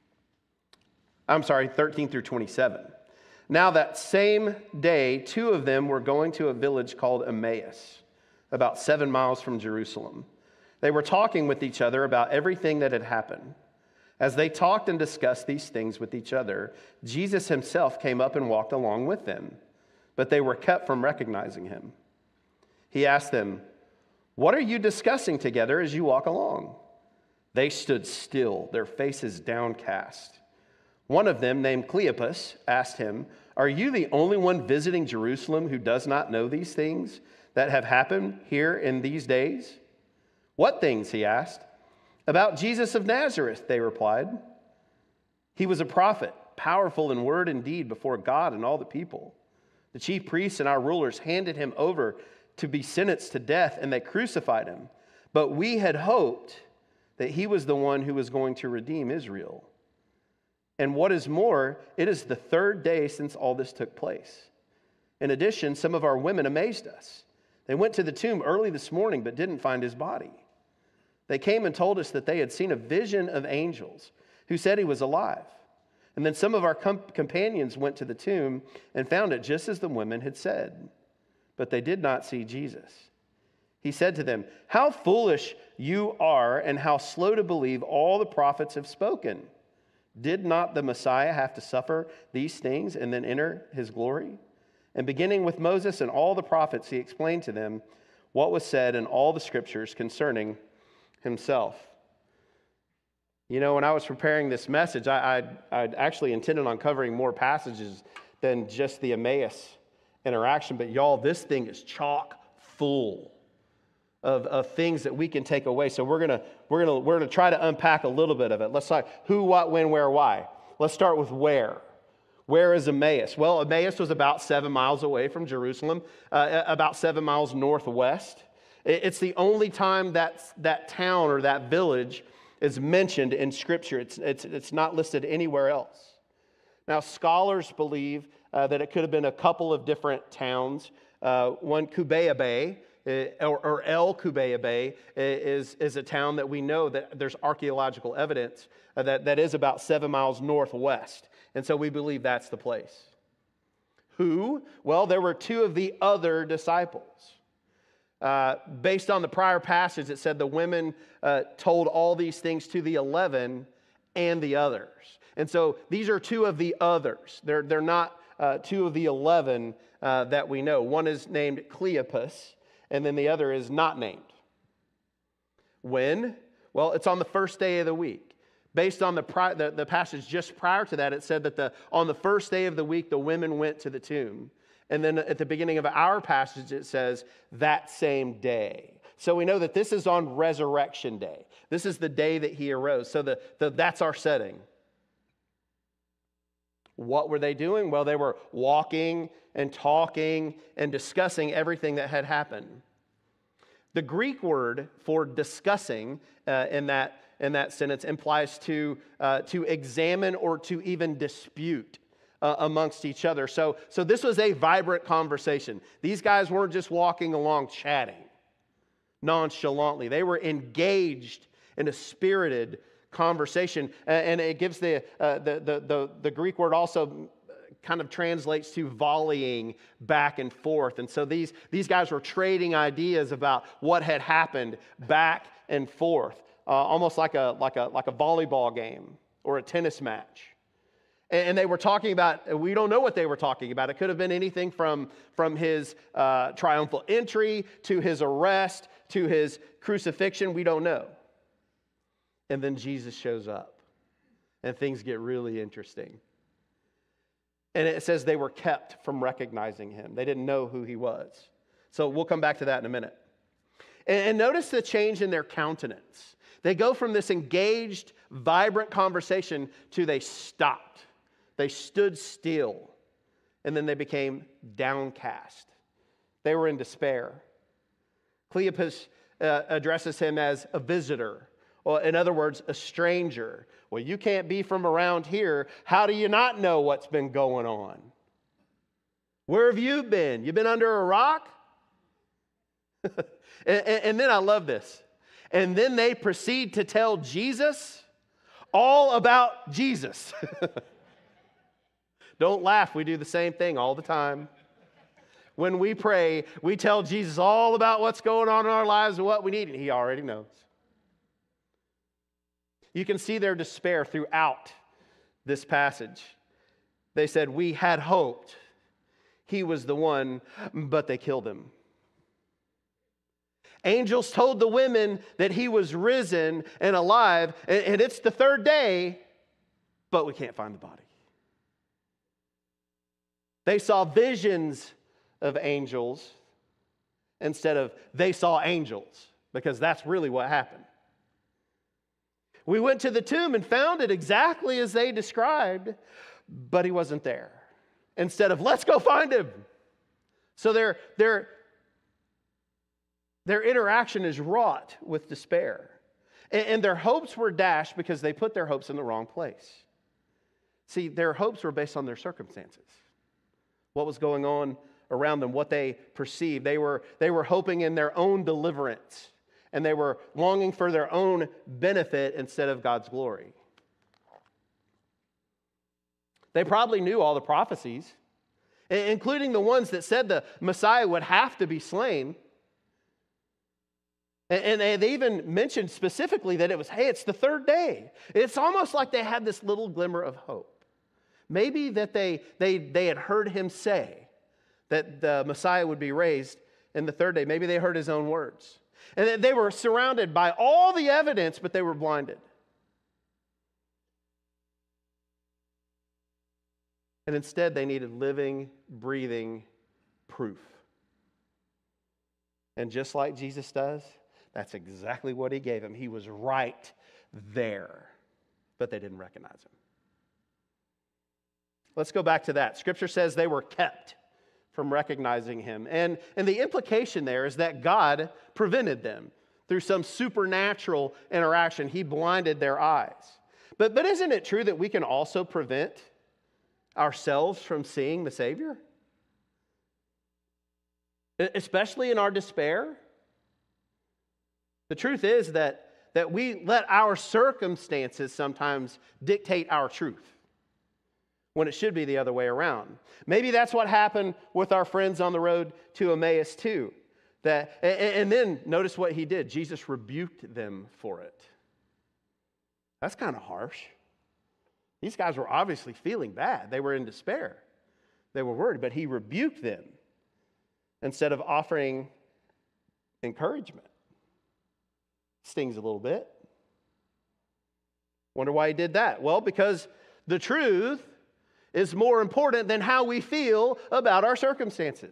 I'm sorry, 13 through 27. Now that same day, 2 of them were going to a village called Emmaus, about 7 miles from Jerusalem. They were talking with each other about everything that had happened. As they talked and discussed these things with each other, Jesus himself came up and walked along with them, but they were kept from recognizing him. He asked them, "What are you discussing together as you walk along?" They stood still, their faces downcast. One of them, named Cleopas, asked him, "Are you the only one visiting Jerusalem who does not know these things that have happened here in these days?" "What things?" he asked. "About Jesus of Nazareth," they replied. "He was a prophet, powerful in word and deed before God and all the people. The chief priests and our rulers handed him over to be sentenced to death, and they crucified him. But we had hoped that he was the one who was going to redeem Israel. And what is more, it is the 3rd day since all this took place. In addition, some of our women amazed us. They went to the tomb early this morning but didn't find his body. They came and told us that they had seen a vision of angels who said he was alive. And then some of our companions went to the tomb and found it just as the women had said. But they did not see Jesus." He said to them, "How foolish you are, and how slow to believe all the prophets have spoken. Did not the Messiah have to suffer these things and then enter his glory?" And beginning with Moses and all the prophets, he explained to them what was said in all the scriptures concerning himself. You know, when I was preparing this message, I'd actually intended on covering more passages than just the Emmaus interaction. But y'all, this thing is chock full of things that we can take away. So we're gonna try to unpack a little bit of it. Let's talk who, what, when, where, why. Let's start with where. Where is Emmaus? Well, Emmaus was about 7 miles away from Jerusalem, about 7 miles northwest. It's the only time that town or that village is mentioned in Scripture. It's not listed anywhere else. Now, scholars believe that it could have been a couple of different towns. One, Kubea Bay, or El Kubea Bay, is a town that we know that there's archaeological evidence that is about 7 miles northwest. And so we believe that's the place. Who? Well, there were two of the other disciples. Based on the prior passage, it said the women told all these things to the 11 and the others. And so these are two of the others. They're not two of the 11 that we know. One is named Cleopas, and then the other is not named. When? Well, it's on the first day of the week. Based on the passage just prior to that, it said that on the first day of the week, the women went to the tomb. And then at the beginning of our passage, it says that same day. So we know that this is on Resurrection Day. This is the day that he arose. So that's our setting. What were they doing? Well, they were walking and talking and discussing everything that had happened. The Greek word for discussing in that sentence implies to examine or to even dispute amongst each other. So this was a vibrant conversation. These guys weren't just walking along chatting nonchalantly. They were engaged in a spirited conversation. And it gives the Greek word also kind of translates to volleying back and forth. And so these guys were trading ideas about what had happened back and forth. Almost like a volleyball game or a tennis match. And they were talking about, we don't know what they were talking about. It could have been anything from his triumphal entry to his arrest to his crucifixion. We don't know. And then Jesus shows up and things get really interesting. And it says they were kept from recognizing him. They didn't know who he was. So we'll come back to that in a minute. And notice the change in their countenance. They go from this engaged, vibrant conversation to they stopped. They stood still. And then they became downcast. They were in despair. Cleopas addresses him as a visitor. Or in other words, a stranger. Well, you can't be from around here. How do you not know what's been going on? Where have you been? You been under a rock? And then I love this. And then they proceed to tell Jesus all about Jesus. Don't laugh. We do the same thing all the time. When we pray, we tell Jesus all about what's going on in our lives and what we need, and he already knows. You can see their despair throughout this passage. They said, we had hoped he was the one, but they killed him. Angels told the women that he was risen and alive, and it's the third day, but we can't find the body. They saw visions of angels instead of they saw angels, because that's really what happened. We went to the tomb and found it exactly as they described, but he wasn't there. Instead of let's go find him. So their interaction is wrought with despair. And their hopes were dashed because they put their hopes in the wrong place. See, their hopes were based on their circumstances. What was going on around them, what they perceived. They were hoping in their own deliverance. And they were longing for their own benefit instead of God's glory. They probably knew all the prophecies, including the ones that said the Messiah would have to be slain. And they even mentioned specifically that it's the third day. It's almost like they had this little glimmer of hope. Maybe that they had heard him say that the Messiah would be raised in the third day. Maybe they heard his own words. And they were surrounded by all the evidence, but they were blinded. And instead, they needed living, breathing proof. And just like Jesus does, that's exactly what he gave him. He was right there, but they didn't recognize him. Let's go back to that. Scripture says they were kept from recognizing him. And the implication there is that God prevented them through some supernatural interaction. He blinded their eyes. But isn't it true that we can also prevent ourselves from seeing the Savior? Especially in our despair. The truth is that we let our circumstances sometimes dictate our truth, when it should be the other way around. Maybe that's what happened with our friends on the road to Emmaus too. And then notice what he did. Jesus rebuked them for it. That's kind of harsh. These guys were obviously feeling bad. They were in despair. They were worried, but he rebuked them instead of offering encouragement. Stings a little bit. Wonder why he did that? Well, because the truth is more important than how we feel about our circumstances.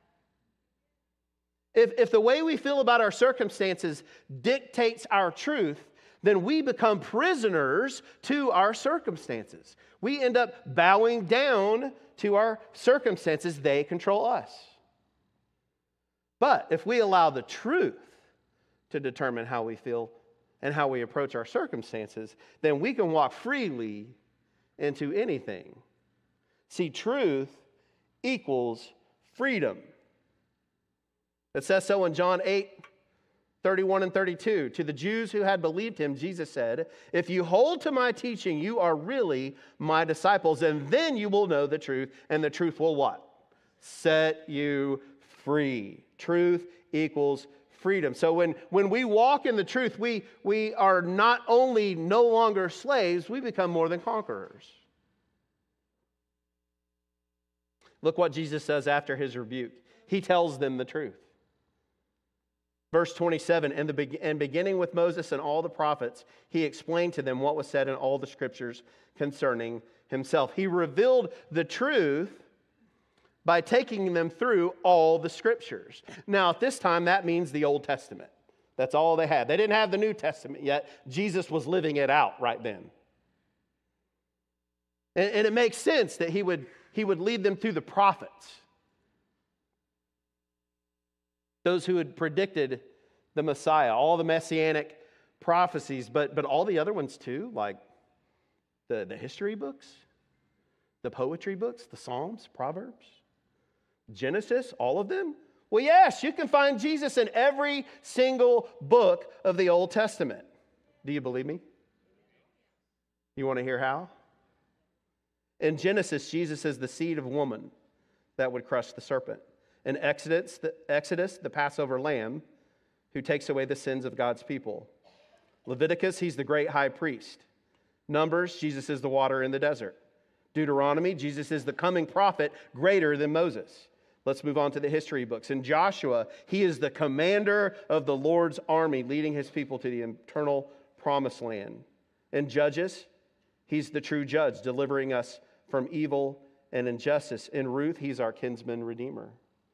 If the way we feel about our circumstances dictates our truth, then we become prisoners to our circumstances. We end up bowing down to our circumstances. They control us. But if we allow the truth to determine how we feel and how we approach our circumstances, then we can walk freely into anything. See, truth equals freedom. It says so in John 8:31 and 32. To the Jews who had believed him, Jesus said, "If you hold to my teaching, you are really my disciples, and then you will know the truth, and the truth will" what? Set you free. Truth equals freedom. So when we walk in the truth, we are not only no longer slaves, we become more than conquerors. Look what Jesus says after his rebuke. He tells them the truth. Verse 27, and beginning with Moses and all the prophets, he explained to them what was said in all the scriptures concerning himself. He revealed the truth by taking them through all the scriptures. Now, at this time, that means the Old Testament. That's all they had. They didn't have the New Testament yet. Jesus was living it out right then. And it makes sense that he would lead them through the prophets. Those who had predicted the Messiah, all the messianic prophecies, but all the other ones too, like the history books, the poetry books, the Psalms, Proverbs, Genesis, all of them. Well, yes, you can find Jesus in every single book of the Old Testament. Do you believe me? You want to hear how? In Genesis, Jesus is the seed of woman that would crush the serpent. In Exodus, the Passover lamb who takes away the sins of God's people. Leviticus, he's the great high priest. Numbers, Jesus is the water in the desert. Deuteronomy, Jesus is the coming prophet greater than Moses. Let's move on to the history books. In Joshua, he is the commander of the Lord's army, leading his people to the eternal promised land. In Judges, he's the true judge, delivering us from evil and injustice. In Ruth, he's our kinsman redeemer.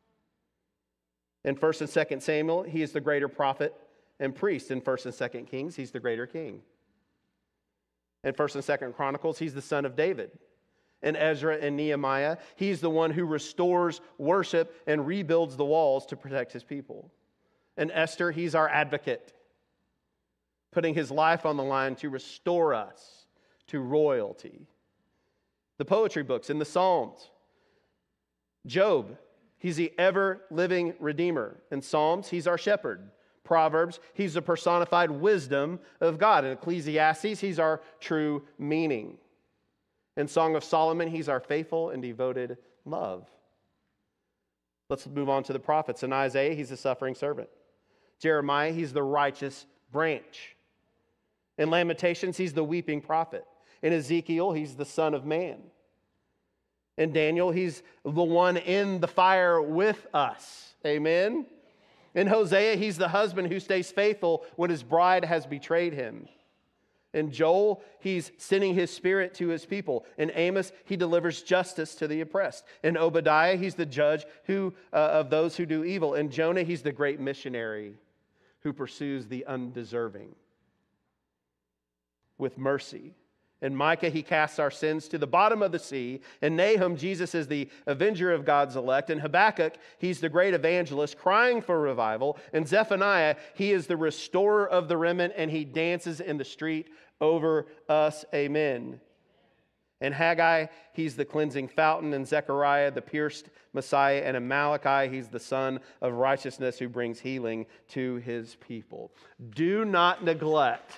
In 1st and 2nd Samuel, he is the greater prophet and priest. In 1st and 2nd Kings, he's the greater king. In 1st and 2nd Chronicles, he's the son of David. In Ezra and Nehemiah, he's the one who restores worship and rebuilds the walls to protect his people. In Esther, he's our advocate, putting his life on the line to restore us to royalty. The poetry books and the Psalms. Job, he's the ever-living Redeemer. In Psalms, he's our shepherd. Proverbs, he's the personified wisdom of God. In Ecclesiastes, he's our true meaning. In Song of Solomon, he's our faithful and devoted love. Let's move on to the prophets. In Isaiah, he's the suffering servant. Jeremiah, he's the righteous branch. In Lamentations, he's the weeping prophet. In Ezekiel, he's the Son of Man. In Daniel, he's the one in the fire with us. Amen? In Hosea, he's the husband who stays faithful when his bride has betrayed him. In Joel, he's sending his spirit to his people. In Amos, he delivers justice to the oppressed. In Obadiah, he's the judge of those who do evil. In Jonah, he's the great missionary who pursues the undeserving with mercy In Micah, he casts our sins to the bottom of the sea. In Nahum, Jesus is the avenger of God's elect. In Habakkuk, he's the great evangelist crying for revival. In Zephaniah, he is the restorer of the remnant, and he dances in the street over us. Amen. In Haggai, he's the cleansing fountain. In Zechariah, the pierced Messiah. And in Malachi, he's the Son of righteousness who brings healing to his people. Do not neglect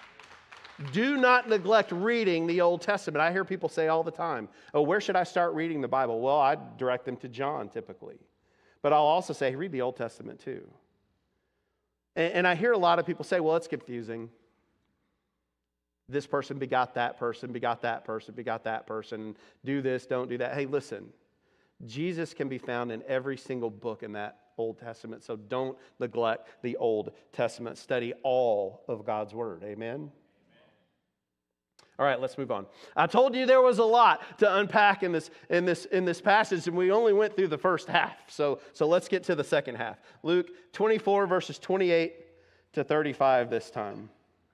reading the Old Testament. I hear people say all the time, oh, where should I start reading the Bible? Well, I direct them to John typically. But I'll also say, read the Old Testament too. And I hear a lot of people say, well, it's confusing. This person begot that person, begot that person, begot that person. Do this, don't do that. Hey, listen, Jesus can be found in every single book in that Old Testament, so don't neglect the Old Testament. Study all of God's Word. Amen? All right, let's move on. I told you there was a lot to unpack in this passage, and we only went through the first half. So let's get to the second half. Luke 24, verses 28 to 35 this time.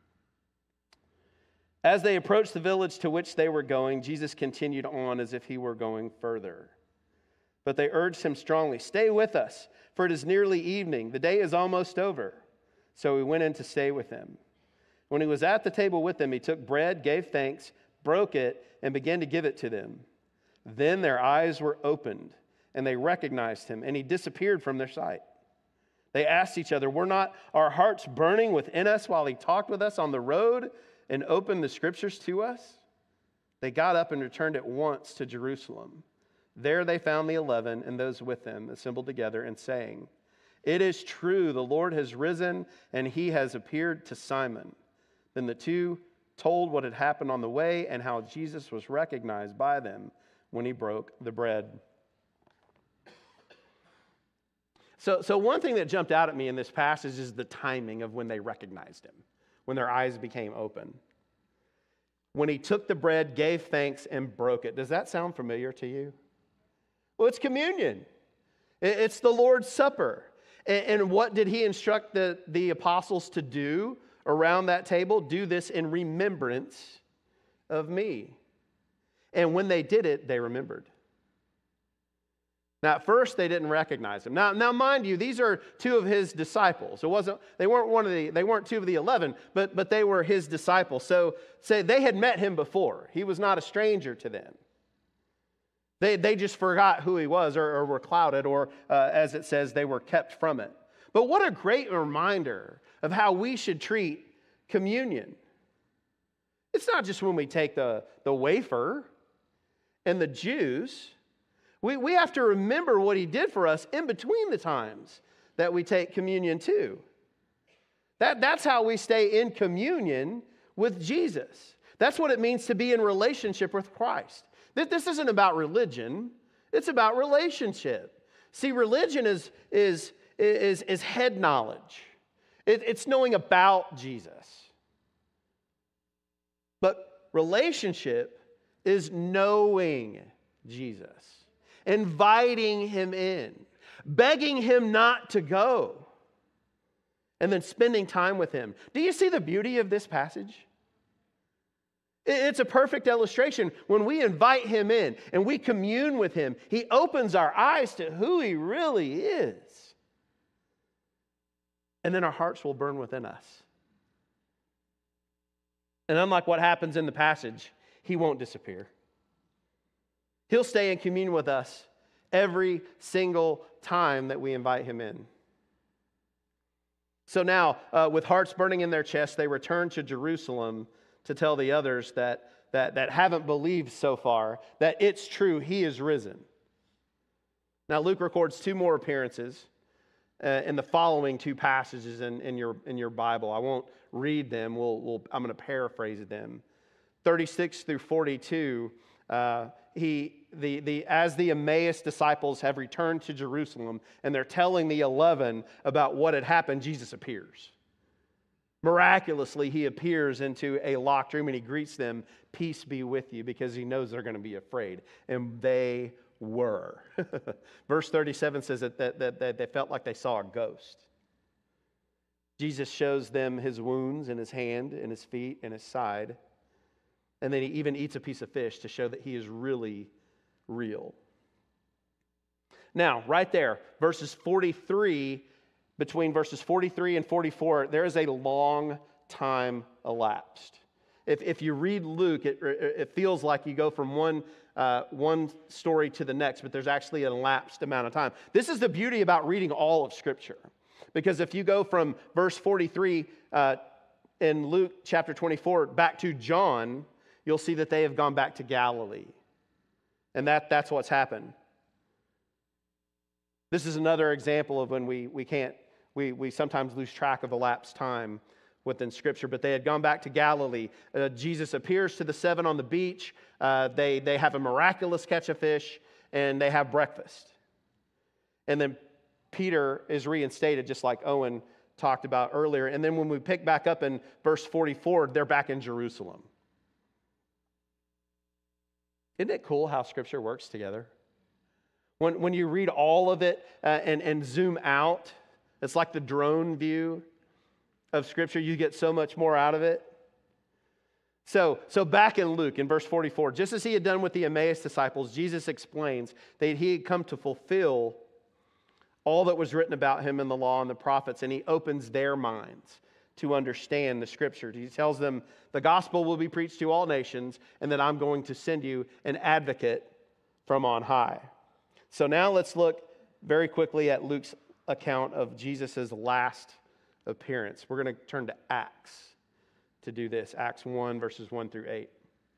As they approached the village to which they were going, Jesus continued on as if he were going further. But they urged him strongly, "Stay with us, for it is nearly evening. The day is almost over." So he went in to stay with them. When he was at the table with them, he took bread, gave thanks, broke it, and began to give it to them. Then their eyes were opened, and they recognized him, and he disappeared from their sight. They asked each other, "Were not our hearts burning within us while he talked with us on the road and opened the scriptures to us?" They got up and returned at once to Jerusalem. There they found the 11 and those with them assembled together and saying, "It is true, the Lord has risen and he has appeared to Simon." Then the two told what had happened on the way and how Jesus was recognized by them when he broke the bread. So one thing that jumped out at me in this passage is the timing of when they recognized him, when their eyes became open. When he took the bread, gave thanks, and broke it. Does that sound familiar to you? Well, it's communion. It's the Lord's Supper. And what did he instruct the apostles to do around that table? Do this in remembrance of me. And when they did it, they remembered. Now, at first, they didn't recognize him. Now, mind you, these are two of his disciples. They weren't two of the 11, but they were his disciples. So, they had met him before. He was not a stranger to them. They just forgot who he was, or were clouded, or as it says, they were kept from it. But what a great reminder of how we should treat communion. It's not just when we take the wafer and the juice. We have to remember what he did for us in between the times that we take communion too. That's how we stay in communion with Jesus. That's what it means to be in relationship with Christ. This isn't about religion. It's about relationship. See, religion is head knowledge. It's knowing about Jesus. But relationship is knowing Jesus, inviting him in, begging him not to go, and then spending time with him. Do you see the beauty of this passage? It's a perfect illustration. When we invite him in and we commune with him, he opens our eyes to who he really is. And then our hearts will burn within us. And unlike what happens in the passage, he won't disappear. He'll stay in communion with us every single time that we invite him in. So now, with hearts burning in their chests, they return to Jerusalem to tell the others that haven't believed so far that it's true, he is risen. Now, Luke records two more appearances in the following two passages in your Bible. I won't read them. I'm going to paraphrase them. 36 through 42. As the Emmaus disciples have returned to Jerusalem and they're telling the 11 about what had happened, Jesus appears. Miraculously, he appears into a locked room and he greets them, "Peace be with you," because he knows they're going to be afraid. And they were. Verse 37 says that they felt like they saw a ghost. Jesus shows them his wounds in his hand, in his feet, and his side. And then he even eats a piece of fish to show that he is really real. Now, right there, between verses 43 and 44, there is a long time elapsed. If you read Luke, it feels like you go from one story to the next, but there's actually an elapsed amount of time. This is the beauty about reading all of Scripture. Because if you go from verse 43 in Luke chapter 24 back to John, you'll see that they have gone back to Galilee. And that's what's happened. This is another example of when we sometimes lose track of elapsed time within Scripture, but they had gone back to Galilee. Jesus appears to the 7 on the beach. They have a miraculous catch of fish, and they have breakfast. And then Peter is reinstated, just like Owen talked about earlier. And then when we pick back up in verse 44, they're back in Jerusalem. Isn't it cool how Scripture works together? When you read all of it and zoom out, it's like the drone view of Scripture. You get so much more out of it. So back in Luke, in verse 44, just as he had done with the Emmaus disciples, Jesus explains that he had come to fulfill all that was written about him in the law and the prophets, and he opens their minds to understand the Scripture. He tells them, the gospel will be preached to all nations, and that I'm going to send you an advocate from on high. So now let's look very quickly at Luke's account of Jesus' last appearance. We're going to turn to Acts to do this. Acts 1, verses 1 through 8.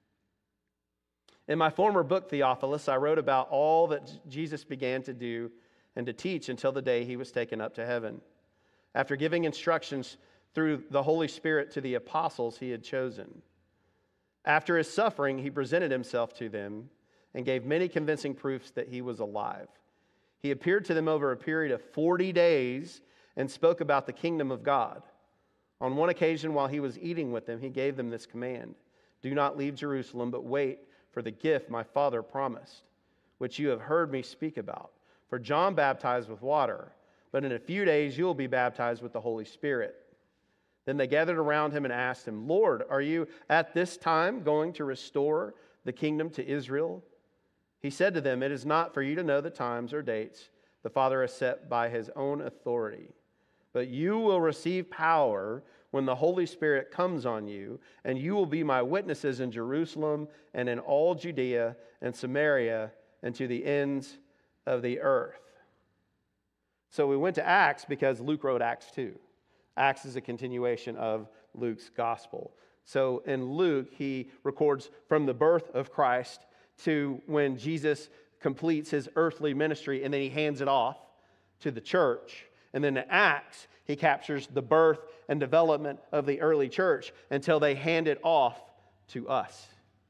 In my former book, Theophilus, I wrote about all that Jesus began to do and to teach until the day he was taken up to heaven, after giving instructions through the Holy Spirit to the apostles he had chosen. After his suffering, he presented himself to them and gave many convincing proofs that he was alive. He appeared to them over a period of 40 days and spoke about the kingdom of God. On one occasion, while he was eating with them, he gave them this command: do not leave Jerusalem, but wait for the gift my Father promised, which you have heard me speak about. For John baptized with water, but in a few days you will be baptized with the Holy Spirit. Then they gathered around him and asked him, Lord, are you at this time going to restore the kingdom to Israel? He said to them, it is not for you to know the times or dates the Father has set by his own authority, but you will receive power when the Holy Spirit comes on you, and you will be my witnesses in Jerusalem and in all Judea and Samaria and to the ends of the earth. So we went to Acts because Luke wrote Acts 2. Acts is a continuation of Luke's gospel. So in Luke, he records from the birth of Christ to when Jesus completes his earthly ministry, and then he hands it off to the church. And then in Acts, he captures the birth and development of the early church until they hand it off to us.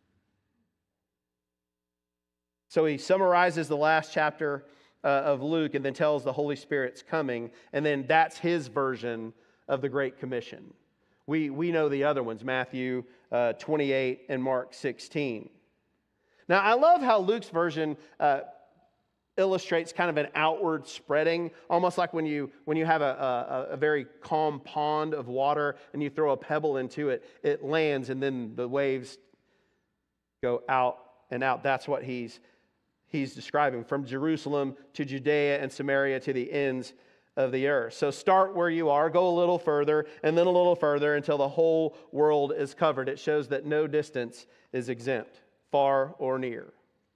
So he summarizes the last chapter of Luke and then tells the Holy Spirit's coming, and then that's his version of the Great Commission. We know the other ones, Matthew 28 and Mark 16. Now, I love how Luke's version illustrates kind of an outward spreading, almost like when you have a very calm pond of water and you throw a pebble into it, it lands and then the waves go out and out. That's what he's describing, from Jerusalem to Judea and Samaria to the ends of the earth. So start where you are, go a little further, and then a little further until the whole world is covered. It shows that no distance is exempt, far or near.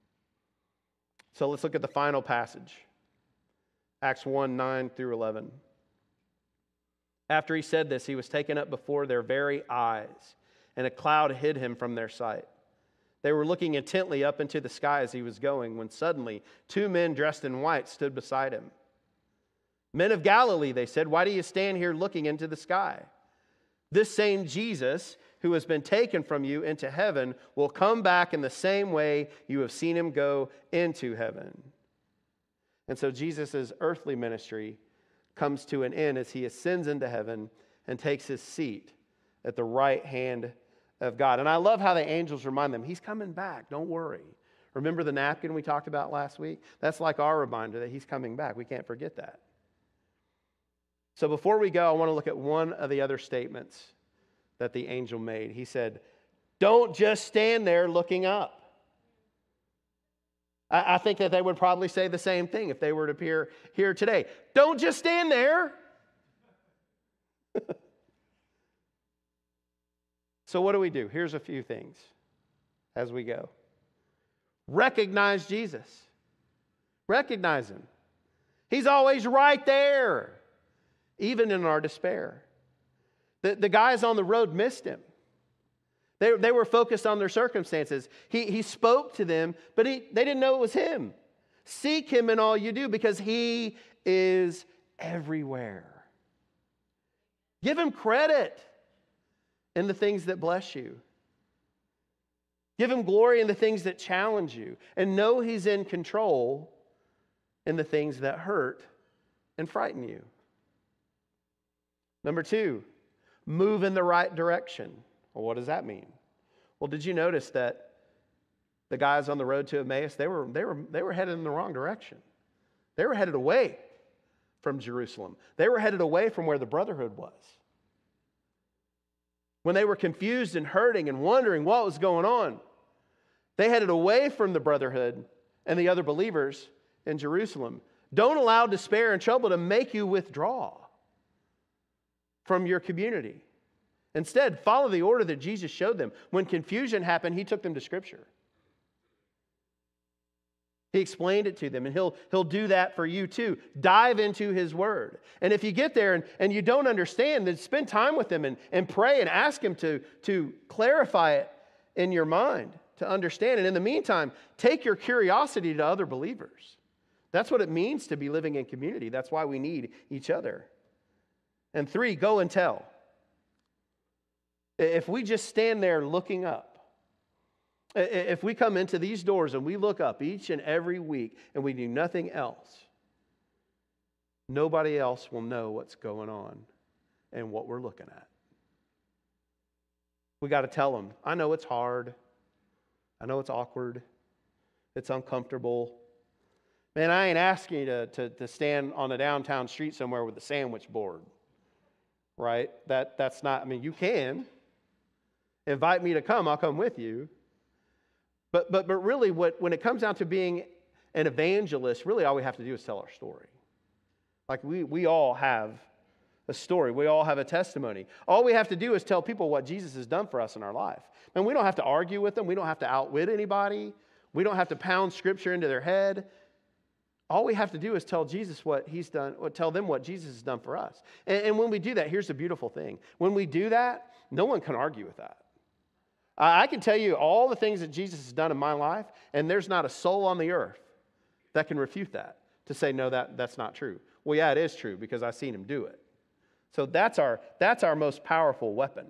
So let's look at the final passage. Acts 1, 9 through 11. After he said this, he was taken up before their very eyes, and a cloud hid him from their sight. They were looking intently up into the sky as he was going, when suddenly 2 men dressed in white stood beside him. Men of Galilee, they said, why do you stand here looking into the sky? This same Jesus, who has been taken from you into heaven, will come back in the same way you have seen him go into heaven. And so Jesus' earthly ministry comes to an end as he ascends into heaven and takes his seat at the right hand of God. And I love how the angels remind them, he's coming back, don't worry. Remember the napkin we talked about last week? That's like our reminder that he's coming back. We can't forget that. So before we go, I want to look at one of the other statements that the angel made. He said, Don't just stand there looking up. I think that they would probably say the same thing if they were to appear here today. Don't just stand there. So what do? Here's a few things as we go. Recognize Jesus. Recognize him. He's always right there, even in our despair. The guys on the road missed him. They were focused on their circumstances. He spoke to them, but they didn't know it was him. Seek him in all you do because he is everywhere. Give him credit in the things that bless you. Give him glory in the things that challenge you. And know he's in control in the things that hurt and frighten you. Number 2, move in the right direction. Well, what does that mean? Well, did you notice that the guys on the road to Emmaus, they were headed in the wrong direction. They were headed away from Jerusalem. They were headed away from where the brotherhood was. When they were confused and hurting and wondering what was going on, they headed away from the brotherhood and the other believers in Jerusalem. Don't allow despair and trouble to make you withdraw from your community. Instead, follow the order that Jesus showed them. When confusion happened, he took them to Scripture. He explained it to them, and he'll do that for you too. Dive into his word. And if you get there and you don't understand, then spend time with him and pray and ask him to clarify it in your mind, to understand. And in the meantime, take your curiosity to other believers. That's what it means to be living in community. That's why we need each other. And 3, go and tell. If we just stand there looking up, if we come into these doors and we look up each and every week and we do nothing else, nobody else will know what's going on and what we're looking at. We got to tell them, I know it's hard. I know it's awkward. It's uncomfortable. Man, I ain't asking you to stand on a downtown street somewhere with a sandwich board, right? That's not, I mean, you can. Invite me to come, I'll come with you. But really, when it comes down to being an evangelist, really all we have to do is tell our story. Like we all have a story. We all have a testimony. All we have to do is tell people what Jesus has done for us in our life. And we don't have to argue with them. We don't have to outwit anybody. We don't have to pound Scripture into their head. All we have to do is tell Jesus what he's done, or tell them what Jesus has done for us. And when we do that, here's the beautiful thing. When we do that, no one can argue with that. I can tell you all the things that Jesus has done in my life, and there's not a soul on the earth that can refute that, to say, no, that's not true. Well, yeah, it is true, because I've seen him do it. So that's our most powerful weapon.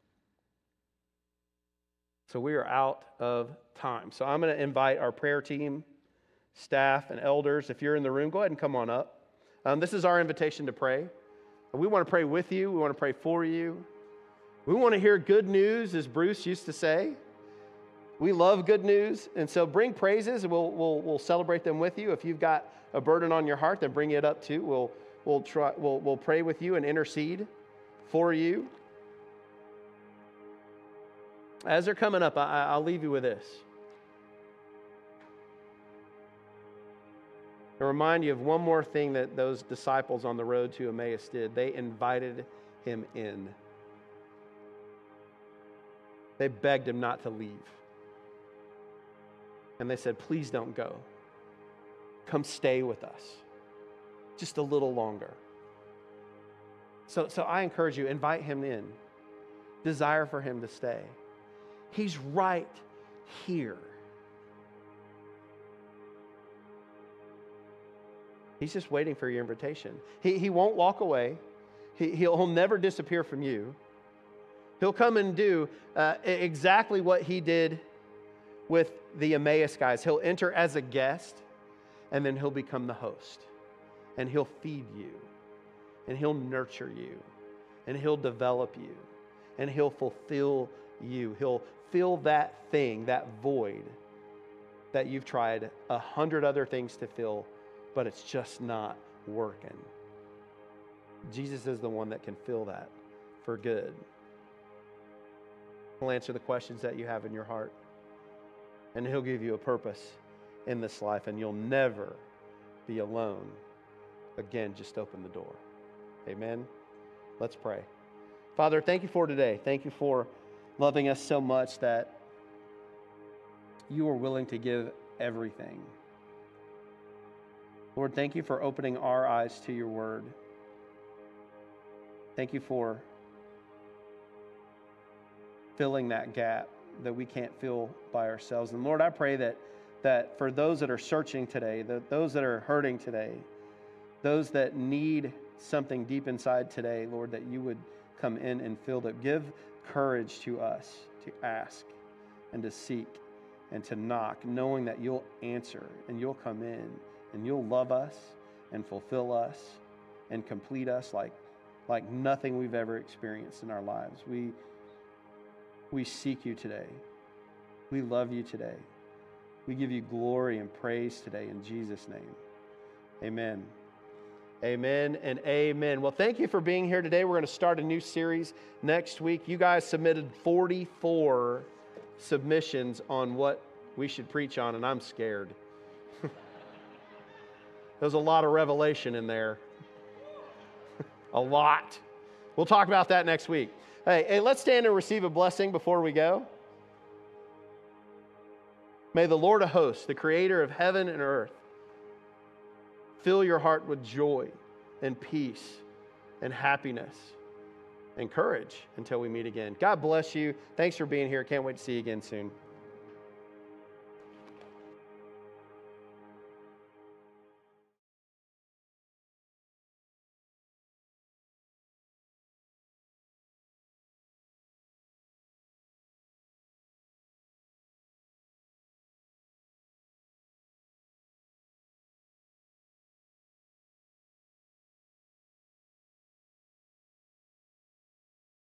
So we are out of time. So I'm going to invite our prayer team, staff, and elders. If you're in the room, go ahead and come on up. This is our invitation to pray. We want to pray with you. We want to pray for you. We want to hear good news, as Bruce used to say. We love good news, and so bring praises, and we'll celebrate them with you. If you've got a burden on your heart, then bring it up too. We'll pray with you and intercede for you. As they're coming up, I'll leave you with this. I'll remind you of one more thing that those disciples on the road to Emmaus did. They invited him in. They begged him not to leave. And they said, please don't go. Come stay with us just a little longer. So I encourage you, invite him in. Desire for him to stay. He's right here. He's just waiting for your invitation. He won't walk away. He'll never disappear from you. He'll come and do exactly what he did with the Emmaus guys. He'll enter as a guest, and then he'll become the host. And he'll feed you, and he'll nurture you, and he'll develop you, and he'll fulfill you. He'll fill that thing, that void that you've tried 100 other things to fill, but it's just not working. Jesus is the one that can fill that for good. He'll answer the questions that you have in your heart. And He'll give you a purpose in this life, and you'll never be alone. Again, just open the door. Amen. Let's pray. Father, thank you for today. Thank you for loving us so much that you are willing to give everything. Lord, thank you for opening our eyes to your word. Thank you for filling that gap that we can't fill by ourselves. And Lord, I pray that for those that are searching today, those that are hurting today, those that need something deep inside today, Lord, that you would come in and fill them. Give courage to us to ask and to seek and to knock, knowing that you'll answer and you'll come in and you'll love us and fulfill us and complete us like nothing we've ever experienced in our lives. We seek you today. We love you today. We give you glory and praise today in Jesus' name. Amen. Amen and amen. Well, thank you for being here today. We're going to start a new series next week. You guys submitted 44 submissions on what we should preach on, and I'm scared. There's a lot of revelation in there. A lot. We'll talk about that next week. Hey, let's stand and receive a blessing before we go. May the Lord of hosts, the creator of heaven and earth, fill your heart with joy and peace and happiness and courage until we meet again. God bless you. Thanks for being here. Can't wait to see you again soon.